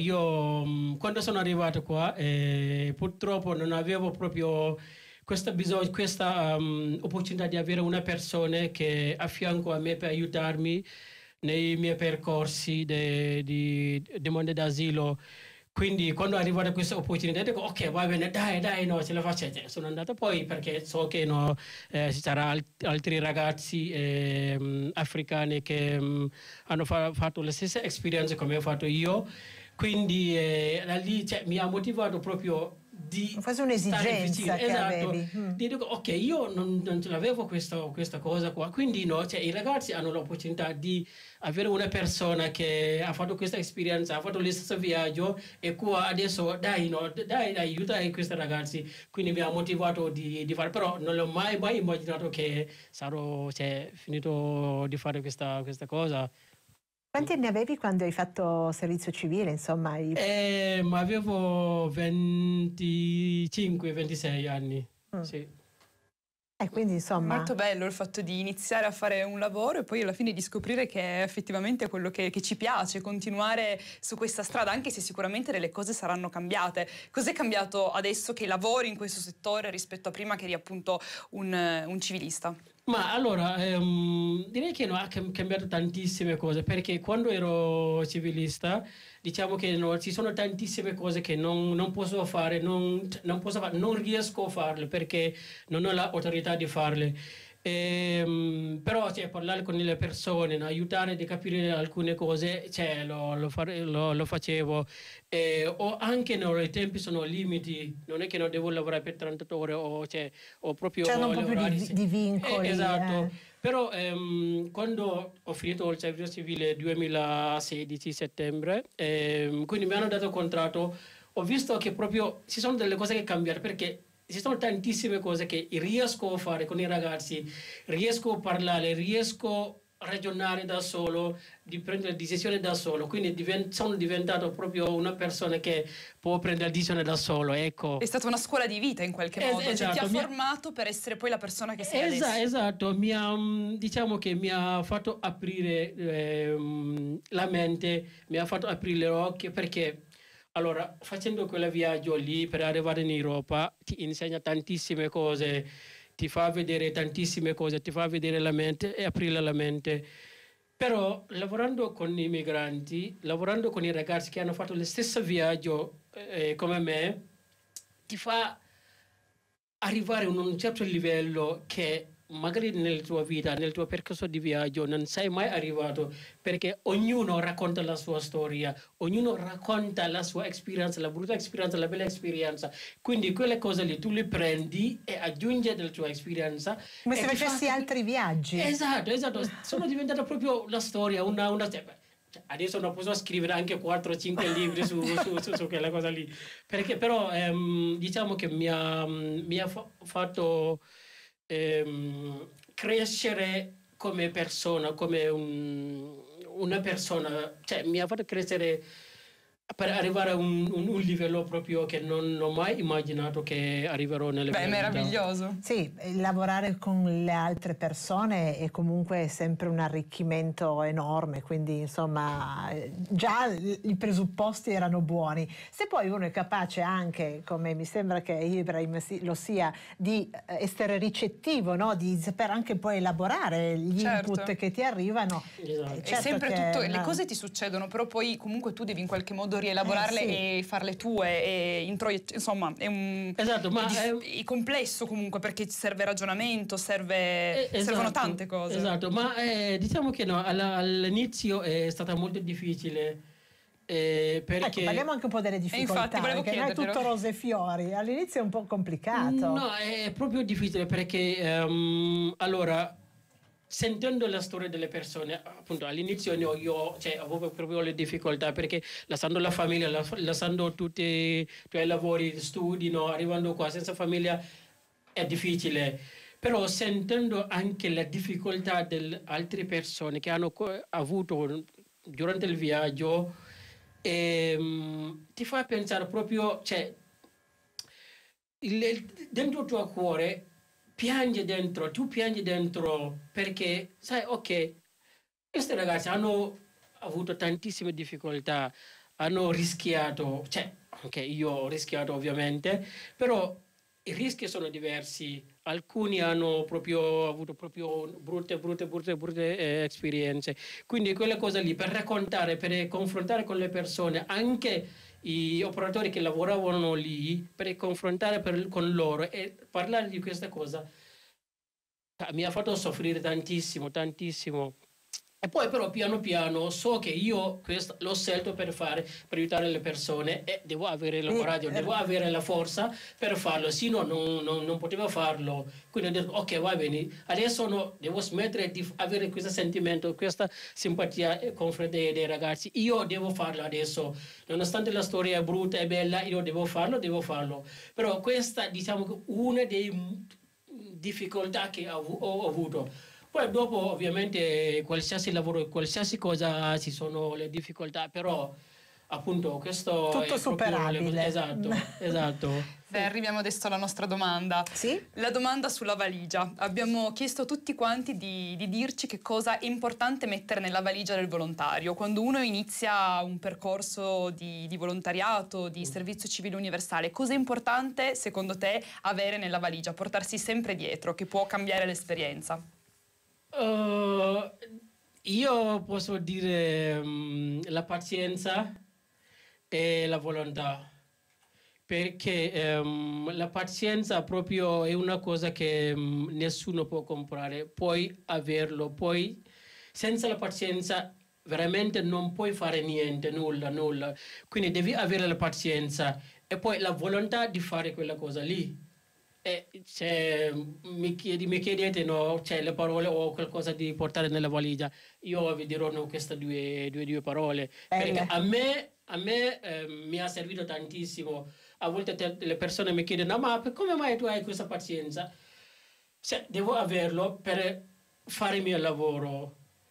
io quando sono arrivato qua eh, purtroppo non avevo proprio questa, bisogno, questa um, opportunità di avere una persona che a fianco a me per aiutarmi nei miei percorsi di de, de domande d'asilo. Quindi quando è arrivata questa opportunità dico ok, va bene, dai, dai, no, ce la faccio. Cioè, sono andato poi perché so che no, eh, ci saranno alt- altri ragazzi eh, um, africani che um, hanno fa- fatto la stessa esperienza come ho fatto io. Quindi eh, da lì cioè, mi ha motivato proprio di quasi un'esigenza che esatto, avevi. Mm. Di dico, ok, io non, non ce l'avevo questa, questa cosa qua, quindi no, cioè, i ragazzi hanno l'opportunità di avere una persona che ha fatto questa esperienza, ha fatto lo stesso viaggio e qua adesso dai, no, dai, dai aiuta questi ragazzi, quindi mi ha motivato di, di fare, però non l'ho mai, mai immaginato che sarò cioè, finito di fare questa, questa cosa. Quanti anni avevi quando hai fatto servizio civile, insomma? Hai... Eh, ma avevo venticinque ventisei anni, mm. sì. E quindi insomma... Molto bello il fatto di iniziare a fare un lavoro e poi alla fine di scoprire che è effettivamente quello che, che ci piace, continuare su questa strada, anche se sicuramente delle cose saranno cambiate. Cos'è cambiato adesso che lavori in questo settore rispetto a prima che eri appunto un, un civilista? Ma allora, ehm, direi che no, ha cambiato tantissime cose, perché quando ero civilista, diciamo che no, ci sono tantissime cose che non, non posso fare, non, non, posso fare, non riesco a farle perché non ho l'autorità di farle. Ehm, però cioè, parlare con le persone, no, aiutare a capire alcune cose, cioè, lo, lo, fare, lo, lo facevo. Eh, o anche no, i tempi sono limiti, non è che non devo lavorare per trentotto ore o, cioè, o proprio c'è un po' più di, di vincoli. Eh, esatto, eh. però ehm, quando ho finito il servizio civile duemilasedici settembre, ehm, quindi mi hanno dato il contratto, ho visto che proprio ci sono delle cose che cambiano perché ci sono tantissime cose che riesco a fare con i ragazzi, riesco a parlare, riesco ragionare da solo, di prendere decisioni da solo, quindi divent- sono diventato proprio una persona che può prendere decisioni da solo, ecco. È stata una scuola di vita in qualche Es- modo, cioè esatto, ti ha mi ha- formato per essere poi la persona che sei Esa- adesso. Esatto, mi ha, mm, diciamo che mi ha fatto aprire ehm, la mente, mi ha fatto aprire gli occhi, perché allora facendo quel viaggio lì per arrivare in Europa ti insegna tantissime cose, ti fa vedere tantissime cose, ti fa vedere la mente e aprire la mente. Però lavorando con i migranti, lavorando con i ragazzi che hanno fatto lo stesso viaggio eh, come me, ti fa arrivare a un certo livello che magari nella tua vita, nel tuo percorso di viaggio non sei mai arrivato, perché ognuno racconta la sua storia, ognuno racconta la sua esperienza, la brutta esperienza, la bella esperienza. Quindi quelle cose lì tu le prendi e aggiungi della tua esperienza. Come se e ti facessi fa- altri viaggi. Esatto, esatto. Sono diventata proprio la storia, una... una... cioè, adesso non posso scrivere anche quattro o cinque libri su, su, su, su quella cosa lì, perché però ehm, diciamo che mi ha, mi ha fa- fatto ehm, crescere come persona, come un- una persona, cioè mi ha fatto crescere per arrivare a un, un- un livello proprio che non ho mai immaginato che arriverò nelle Beh, è mie vita. meraviglioso. Sì, lavorare con le altre persone è comunque sempre un arricchimento enorme, quindi insomma eh, già i presupposti erano buoni. Se poi uno è capace anche, come mi sembra che Ibrahim si- lo sia, di eh, essere ricettivo, no? Di saper anche poi elaborare gli Certo. input che ti arrivano. Esatto. eh, È certo sempre che tutto, è le una- cose ti succedono, però poi comunque tu devi in qualche modo rielaborarle Eh, sì. e farle tue, e introiett- insomma è un Esatto, ma è, dif- è- è complesso comunque, perché ci serve ragionamento, serve, Eh, servono esatto, tante cose. Esatto, ma eh, diciamo che no, alla- all'inizio è stata molto difficile. eh, perché Ecco, parliamo anche un po' delle difficoltà, infatti volevo perché non è chiedertelo. tutto rose e fiori, all'inizio è un po' complicato. No, è proprio difficile perché ehm, allora, sentendo la storia delle persone, appunto all'inizio io, io cioè, avevo proprio le difficoltà, perché lasciando la famiglia, la- lasciando tutti i tuoi lavori, studi, no, arrivando qua senza famiglia è difficile. Però sentendo anche la difficoltà delle altre persone che hanno co- avuto durante il viaggio, ehm, ti fa pensare proprio, cioè, il- il- dentro il tuo cuore piange dentro, tu piangi dentro, perché sai, ok, questi ragazzi hanno avuto tantissime difficoltà, hanno rischiato, cioè, ok, io ho rischiato ovviamente, però i rischi sono diversi. Alcuni hanno proprio avuto proprio brutte, brutte, brutte, brutte eh, esperienze. Quindi quelle cose lì, per raccontare, per confrontare con le persone, anche gli operatori che lavoravano lì, per confrontare per- con loro e parlare di questa cosa, ah, mi ha fatto soffrire tantissimo, tantissimo. E poi però piano piano so che io questo l'ho scelto per fare, per aiutare le persone, e devo avere il Sì, coraggio, eh. devo avere la forza per farlo, se no non, non, non potevo farlo. Quindi ho detto ok, va bene, adesso no, devo smettere di avere questo sentimento, questa simpatia eh, confronto dei, dei ragazzi. Io devo farlo adesso, nonostante la storia è brutta e bella, io devo farlo, devo farlo. Però questa diciamo che una delle mm, difficoltà che ho, avu- ho avuto. Poi dopo ovviamente qualsiasi lavoro, qualsiasi cosa ci sono le difficoltà, però appunto questo Tutto è proprio superabile. le- esatto, esatto. Beh, arriviamo adesso alla nostra domanda. Sì? La domanda sulla valigia. Abbiamo chiesto a tutti quanti di, di dirci che cosa è importante mettere nella valigia del volontario. Quando uno inizia un percorso di, di volontariato, di servizio civile universale, cosa è importante secondo te avere nella valigia, portarsi sempre dietro, che può cambiare l'esperienza? Uh, io posso dire mm, la pazienza e la volontà, perché ehm, la pazienza proprio è una cosa che mm, nessuno può comprare, puoi averlo, poi senza la pazienza veramente non puoi fare niente, nulla, nulla. Quindi devi avere la pazienza e poi la volontà di fare quella cosa lì. E se mi, chiedi, mi chiedete no, cioè, le parole o qualcosa di portare nella valigia, io vi dirò no, queste due, due, due parole. Belle. Perché a me, a me eh, mi ha servito tantissimo. A volte te- le persone mi chiedono, ma per- come mai tu hai questa pazienza? Se, devo averlo per fare il mio lavoro.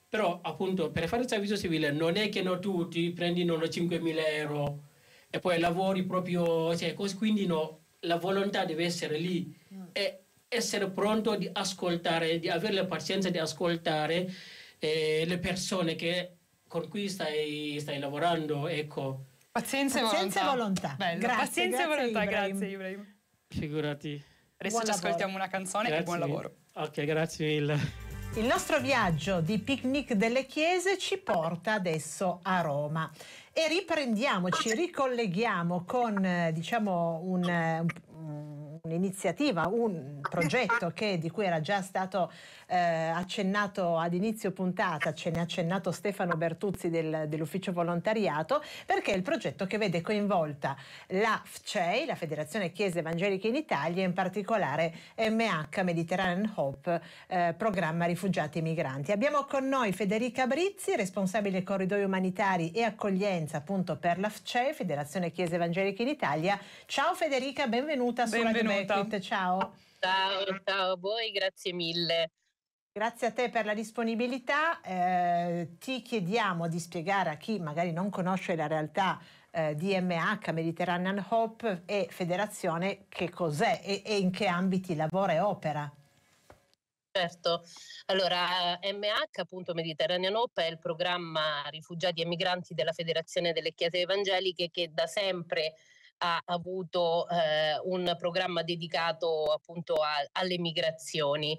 Però appunto per fare il servizio civile non è che no, tu ti prendi no, cinquemila euro e poi lavori proprio, cioè, così, quindi no, la volontà deve essere lì mm. e essere pronto di ascoltare, di avere la pazienza di ascoltare eh, le persone che, con cui stai, stai lavorando, ecco. Pazienza e Pazienza volontà. e volontà. Grazie, Pazienza grazie, e volontà, Ibrahim. grazie Ibrahim. Figurati. Adesso Buon ci lavoro. ascoltiamo una canzone Grazie. e buon lavoro. Ok, grazie mille. Il nostro viaggio di picnic delle chiese ci porta adesso a Roma e riprendiamo, ci ricolleghiamo con eh, diciamo un, eh, un, un'iniziativa, un progetto che, di cui era già stato eh, accennato ad inizio puntata, ce ne ha accennato Stefano Bertuzzi del, dell'Ufficio Volontariato, perché è il progetto che vede coinvolta la F C E I, la Federazione Chiese Evangeliche in Italia, in particolare M H Mediterranean Hope, eh, programma rifugiati e migranti. Abbiamo con noi Federica Brizzi, responsabile corridoi umanitari e accoglienza appunto per la F C E I, Federazione Chiese Evangeliche in Italia. Ciao Federica, benvenuta, benvenuta. su Radio Beckwith. Ciao. Ciao, ciao a voi, grazie mille. Grazie a te per la disponibilità. Eh, ti chiediamo di spiegare a chi magari non conosce la realtà eh, di M H Mediterranean Hope e Federazione che cos'è e, e in che ambiti lavora e opera. Certo, allora M H appunto Mediterranean Hope è il programma rifugiati e migranti della Federazione delle Chiese Evangeliche, che da sempre ha avuto eh, un programma dedicato appunto a, alle migrazioni.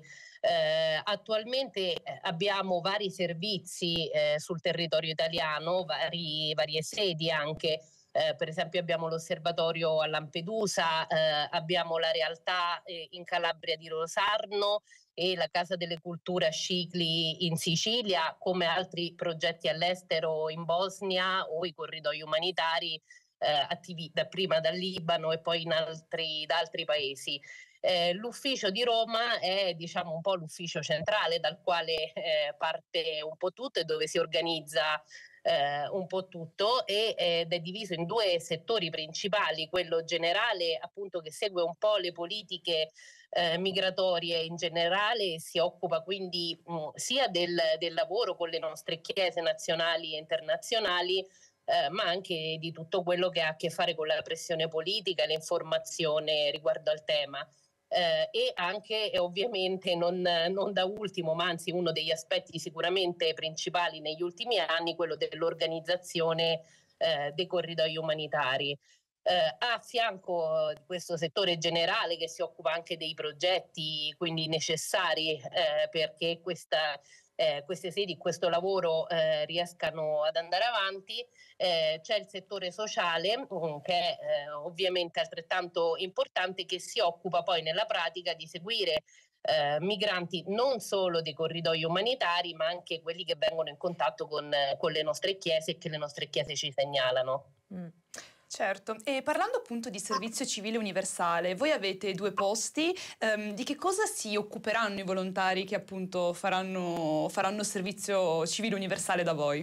Eh, attualmente abbiamo vari servizi eh, sul territorio italiano, vari, varie sedi anche. Eh, per esempio abbiamo l'osservatorio a Lampedusa, eh, abbiamo la realtà eh, in Calabria di Rosarno e la Casa delle Culture a Scicli in Sicilia, come altri progetti all'estero in Bosnia o i corridoi umanitari eh, attivi dapprima dal Libano e poi in altri, da altri paesi. Eh, l'ufficio di Roma è diciamo un po' l'ufficio centrale dal quale eh, parte un po' tutto e dove si organizza Eh, un po' tutto e, ed è diviso in due settori principali, quello generale appunto che segue un po' le politiche eh, migratorie in generale, si occupa quindi mh, sia del, del lavoro con le nostre chiese nazionali e internazionali, eh, ma anche di tutto quello che ha a che fare con la pressione politica e l'informazione riguardo al tema. Eh, e anche eh, ovviamente non, non da ultimo, ma anzi uno degli aspetti sicuramente principali negli ultimi anni, quello dell'organizzazione eh, dei corridoi umanitari. Eh, a fianco di questo settore generale che si occupa anche dei progetti quindi necessari eh, perché questa Eh, queste sedi, questo lavoro eh, riescano ad andare avanti, eh, c'è il settore sociale um, che è eh, ovviamente altrettanto importante, che si occupa poi nella pratica di seguire eh, migranti non solo dei corridoi umanitari ma anche quelli che vengono in contatto con, eh, con le nostre chiese e che le nostre chiese ci segnalano. Mm. Certo, e parlando appunto di servizio civile universale, voi avete due posti, um, di che cosa si occuperanno i volontari che appunto faranno, faranno servizio civile universale da voi?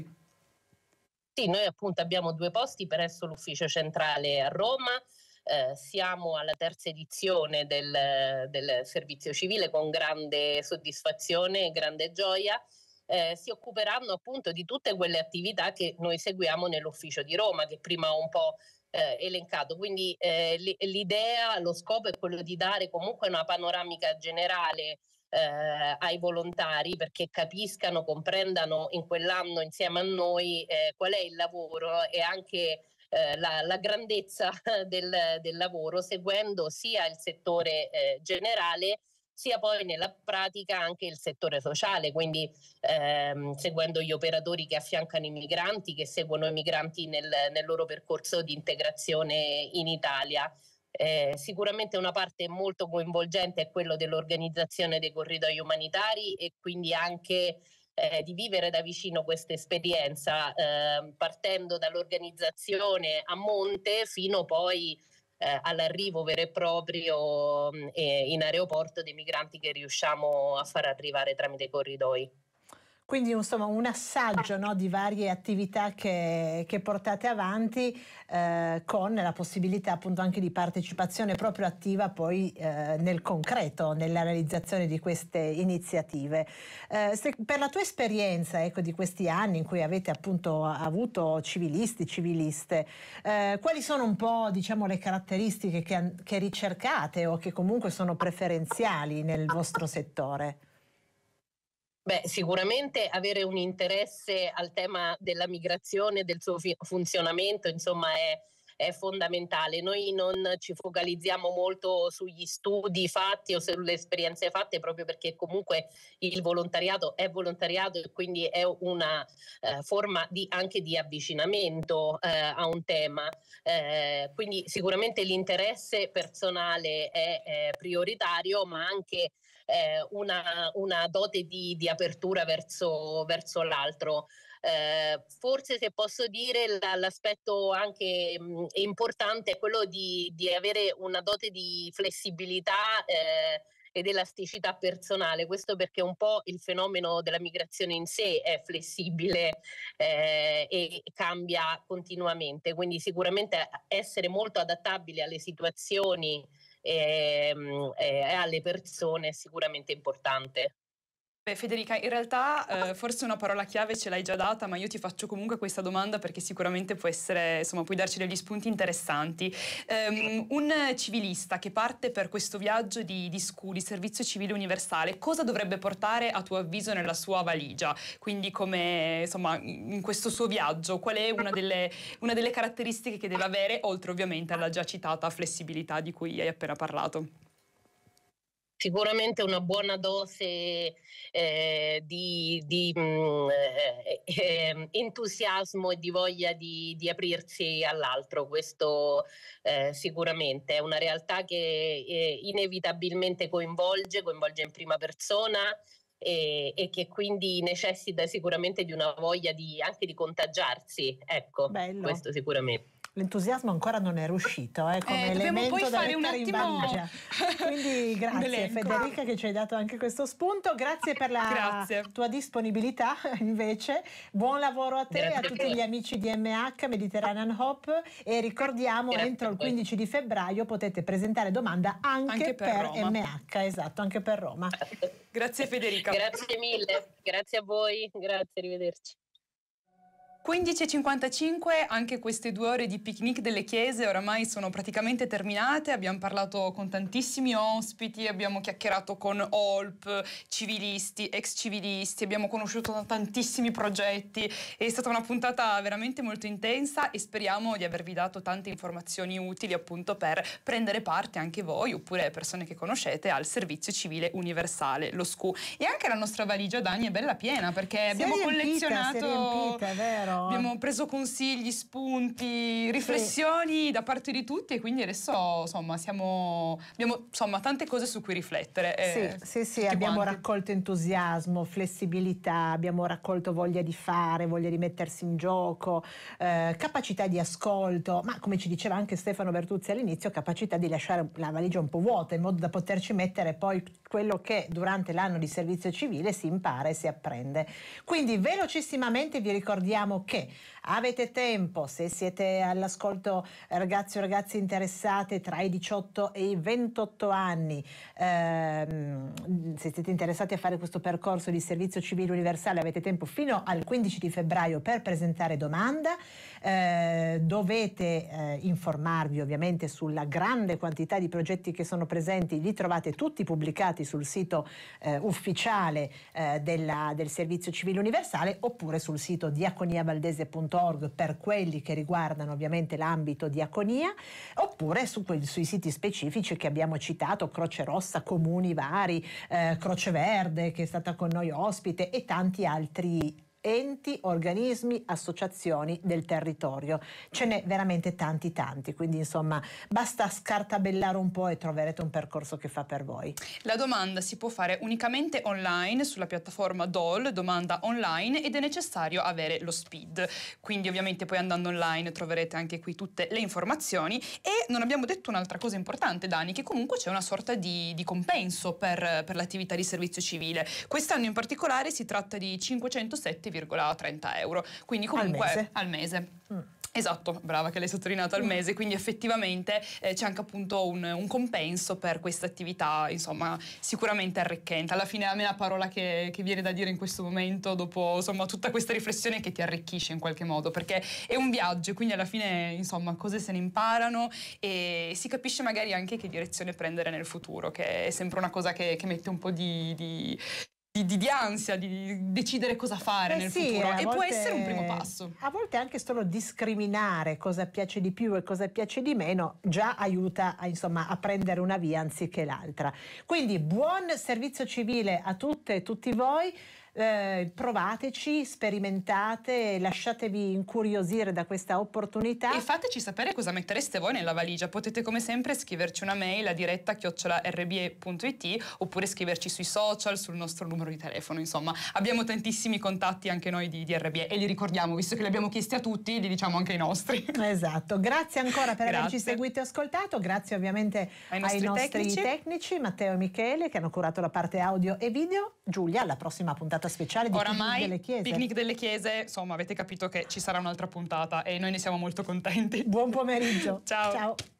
Sì, noi appunto abbiamo due posti presso l'ufficio centrale a Roma, eh, siamo alla terza edizione del, del servizio civile con grande soddisfazione e grande gioia. Eh, si occuperanno appunto di tutte quelle attività che noi seguiamo nell'ufficio di Roma, che prima ho un po' eh, elencato. Quindi eh, l'idea, lo scopo è quello di dare comunque una panoramica generale eh, ai volontari, perché capiscano, comprendano in quell'anno insieme a noi eh, qual è il lavoro e anche eh, la, la grandezza del, del lavoro, seguendo sia il settore eh, generale sia poi nella pratica anche il settore sociale, quindi ehm, seguendo gli operatori che affiancano i migranti, che seguono i migranti nel, nel loro percorso di integrazione in Italia. Eh, sicuramente una parte molto coinvolgente è quello dell'organizzazione dei corridoi umanitari e quindi anche eh, di vivere da vicino questa esperienza, eh, partendo dall'organizzazione a monte fino poi Eh, all'arrivo vero e proprio eh, in aeroporto dei migranti che riusciamo a far arrivare tramite i corridoi. Quindi insomma un assaggio, no, di varie attività che, che portate avanti eh, con la possibilità appunto anche di partecipazione proprio attiva poi eh, nel concreto, nella realizzazione di queste iniziative. Eh, se, per la tua esperienza, ecco, di questi anni in cui avete appunto avuto civilisti, civiliste, eh, quali sono un po', diciamo, le caratteristiche che, che ricercate o che comunque sono preferenziali nel vostro settore? Beh, sicuramente avere un interesse al tema della migrazione, del suo fi- funzionamento, insomma, è, è fondamentale. Noi non ci focalizziamo molto sugli studi fatti o sulle esperienze fatte, proprio perché comunque il volontariato è volontariato e quindi è una eh, forma di, anche di avvicinamento eh, a un tema. Eh, quindi sicuramente l'interesse personale è, è prioritario, ma anche Eh, una, una dote di, di apertura verso, verso l'altro. Eh, forse, se posso dire, l- l'aspetto anche mh, importante è quello di, di avere una dote di flessibilità eh, ed elasticità personale. Questo perché un po' il fenomeno della migrazione in sé è flessibile eh, e cambia continuamente, quindi sicuramente essere molto adattabili alle situazioni e, e alle persone è sicuramente importante. Beh, Federica, in realtà eh, forse una parola chiave ce l'hai già data, ma io ti faccio comunque questa domanda perché sicuramente può essere, insomma, puoi darci degli spunti interessanti. Um, un civilista che parte per questo viaggio di, di S C U, di Servizio Civile Universale, cosa dovrebbe portare a tuo avviso nella sua valigia? Quindi come, insomma, in questo suo viaggio, qual è una delle, una delle caratteristiche che deve avere, oltre ovviamente alla già citata flessibilità di cui hai appena parlato? Sicuramente una buona dose eh, di, di mh, eh, eh, entusiasmo e di voglia di, di aprirsi all'altro, questo eh, sicuramente è una realtà che eh, inevitabilmente coinvolge, coinvolge in prima persona e, e che quindi necessita sicuramente di una voglia di, anche di contagiarsi, ecco, Bello. Questo sicuramente. L'entusiasmo ancora non è riuscito eh, come eh, elemento poi da fare un mettere attimo... in valigia. Quindi grazie Federica che ci hai dato anche questo spunto, grazie per la grazie. tua disponibilità invece, buon lavoro a te e a tutti gli amici di M H Mediterranean Hop e ricordiamo grazie entro il quindici di febbraio potete presentare domanda anche, anche per, per M H, esatto, anche per Roma. Grazie Federica. Grazie mille, grazie a voi, grazie, arrivederci. quindici e cinquantacinque, anche queste due ore di picnic delle chiese oramai sono praticamente terminate, abbiamo parlato con tantissimi ospiti, abbiamo chiacchierato con O L P, civilisti, ex civilisti, abbiamo conosciuto tantissimi progetti, è stata una puntata veramente molto intensa e speriamo di avervi dato tante informazioni utili appunto per prendere parte anche voi oppure persone che conoscete al Servizio Civile Universale, lo S C U. E anche la nostra valigia Dani è bella piena perché si abbiamo riempita, collezionato... Si è riempita, è vero? Abbiamo preso consigli, spunti, riflessioni sì. da parte di tutti e quindi adesso insomma siamo, abbiamo insomma tante cose su cui riflettere. Eh, sì, sì, sì, abbiamo quanti. raccolto entusiasmo, flessibilità, abbiamo raccolto voglia di fare, voglia di mettersi in gioco, eh, capacità di ascolto, ma come ci diceva anche Stefano Bertuzzi all'inizio, capacità di lasciare la valigia un po' vuota in modo da poterci mettere poi quello che durante l'anno di servizio civile si impara e si apprende. Quindi velocissimamente vi ricordiamo che avete tempo, se siete all'ascolto ragazzi o ragazze interessate tra i diciotto e i ventotto anni, ehm, se siete interessati a fare questo percorso di servizio civile universale avete tempo fino al quindici di febbraio per presentare domanda, eh, dovete eh, informarvi ovviamente sulla grande quantità di progetti che sono presenti, li trovate tutti pubblicati sul sito eh, ufficiale eh, della, del servizio civile universale oppure sul sito diaconiavaldese punto org per quelli che riguardano ovviamente l'ambito diaconia oppure su quelli, sui siti specifici che abbiamo citato, Croce Rossa, comuni vari, eh, Croce Verde che è stata con noi ospite e tanti altri enti, organismi, associazioni del territorio. Ce n'è veramente tanti tanti, quindi insomma basta scartabellare un po' e troverete un percorso che fa per voi. La domanda si può fare unicamente online sulla piattaforma D O L, domanda online, ed è necessario avere lo SPID. Quindi ovviamente poi andando online troverete anche qui tutte le informazioni. E non abbiamo detto un'altra cosa importante, Dani, che comunque c'è una sorta di, di compenso per, per l'attività di servizio civile. Quest'anno in particolare si tratta di cinquecentosette virgola trenta euro, quindi comunque al mese. Al mese. Mm. Esatto, brava che l'hai sottolineato, al mese, quindi effettivamente eh, c'è anche appunto un, un compenso per questa attività, insomma, sicuramente arricchente. Alla fine a me la parola che, che viene da dire in questo momento, dopo insomma tutta questa riflessione, è che ti arricchisce in qualche modo, perché è un viaggio, quindi alla fine insomma cose se ne imparano e si capisce magari anche che direzione prendere nel futuro, che è sempre una cosa che, che mette un po' di... di Di, di, di ansia, di decidere cosa fare eh nel sì, futuro, e volte, può essere un primo passo. A volte anche solo discriminare cosa piace di più e cosa piace di meno già aiuta a, insomma, a prendere una via anziché l'altra. Quindi buon servizio civile a tutte e tutti voi. Eh, provateci, sperimentate, lasciatevi incuriosire da questa opportunità e fateci sapere cosa mettereste voi nella valigia. Potete come sempre scriverci una mail a diretta chiocciola erre bi e punto it oppure scriverci sui social, sul nostro numero di telefono. Insomma, abbiamo tantissimi contatti anche noi di, di R B E e li ricordiamo, visto che li abbiamo chiesti a tutti, li diciamo anche ai nostri. Esatto, grazie ancora per Grazie. averci seguito e ascoltato, grazie ovviamente ai nostri, ai nostri tecnici. tecnici Matteo e Michele che hanno curato la parte audio e video. Giulia, alla prossima puntata speciale di Oramai, Picnic delle Chiese. Picnic delle Chiese, insomma avete capito che ci sarà un'altra puntata e noi ne siamo molto contenti. Buon pomeriggio. Ciao. Ciao.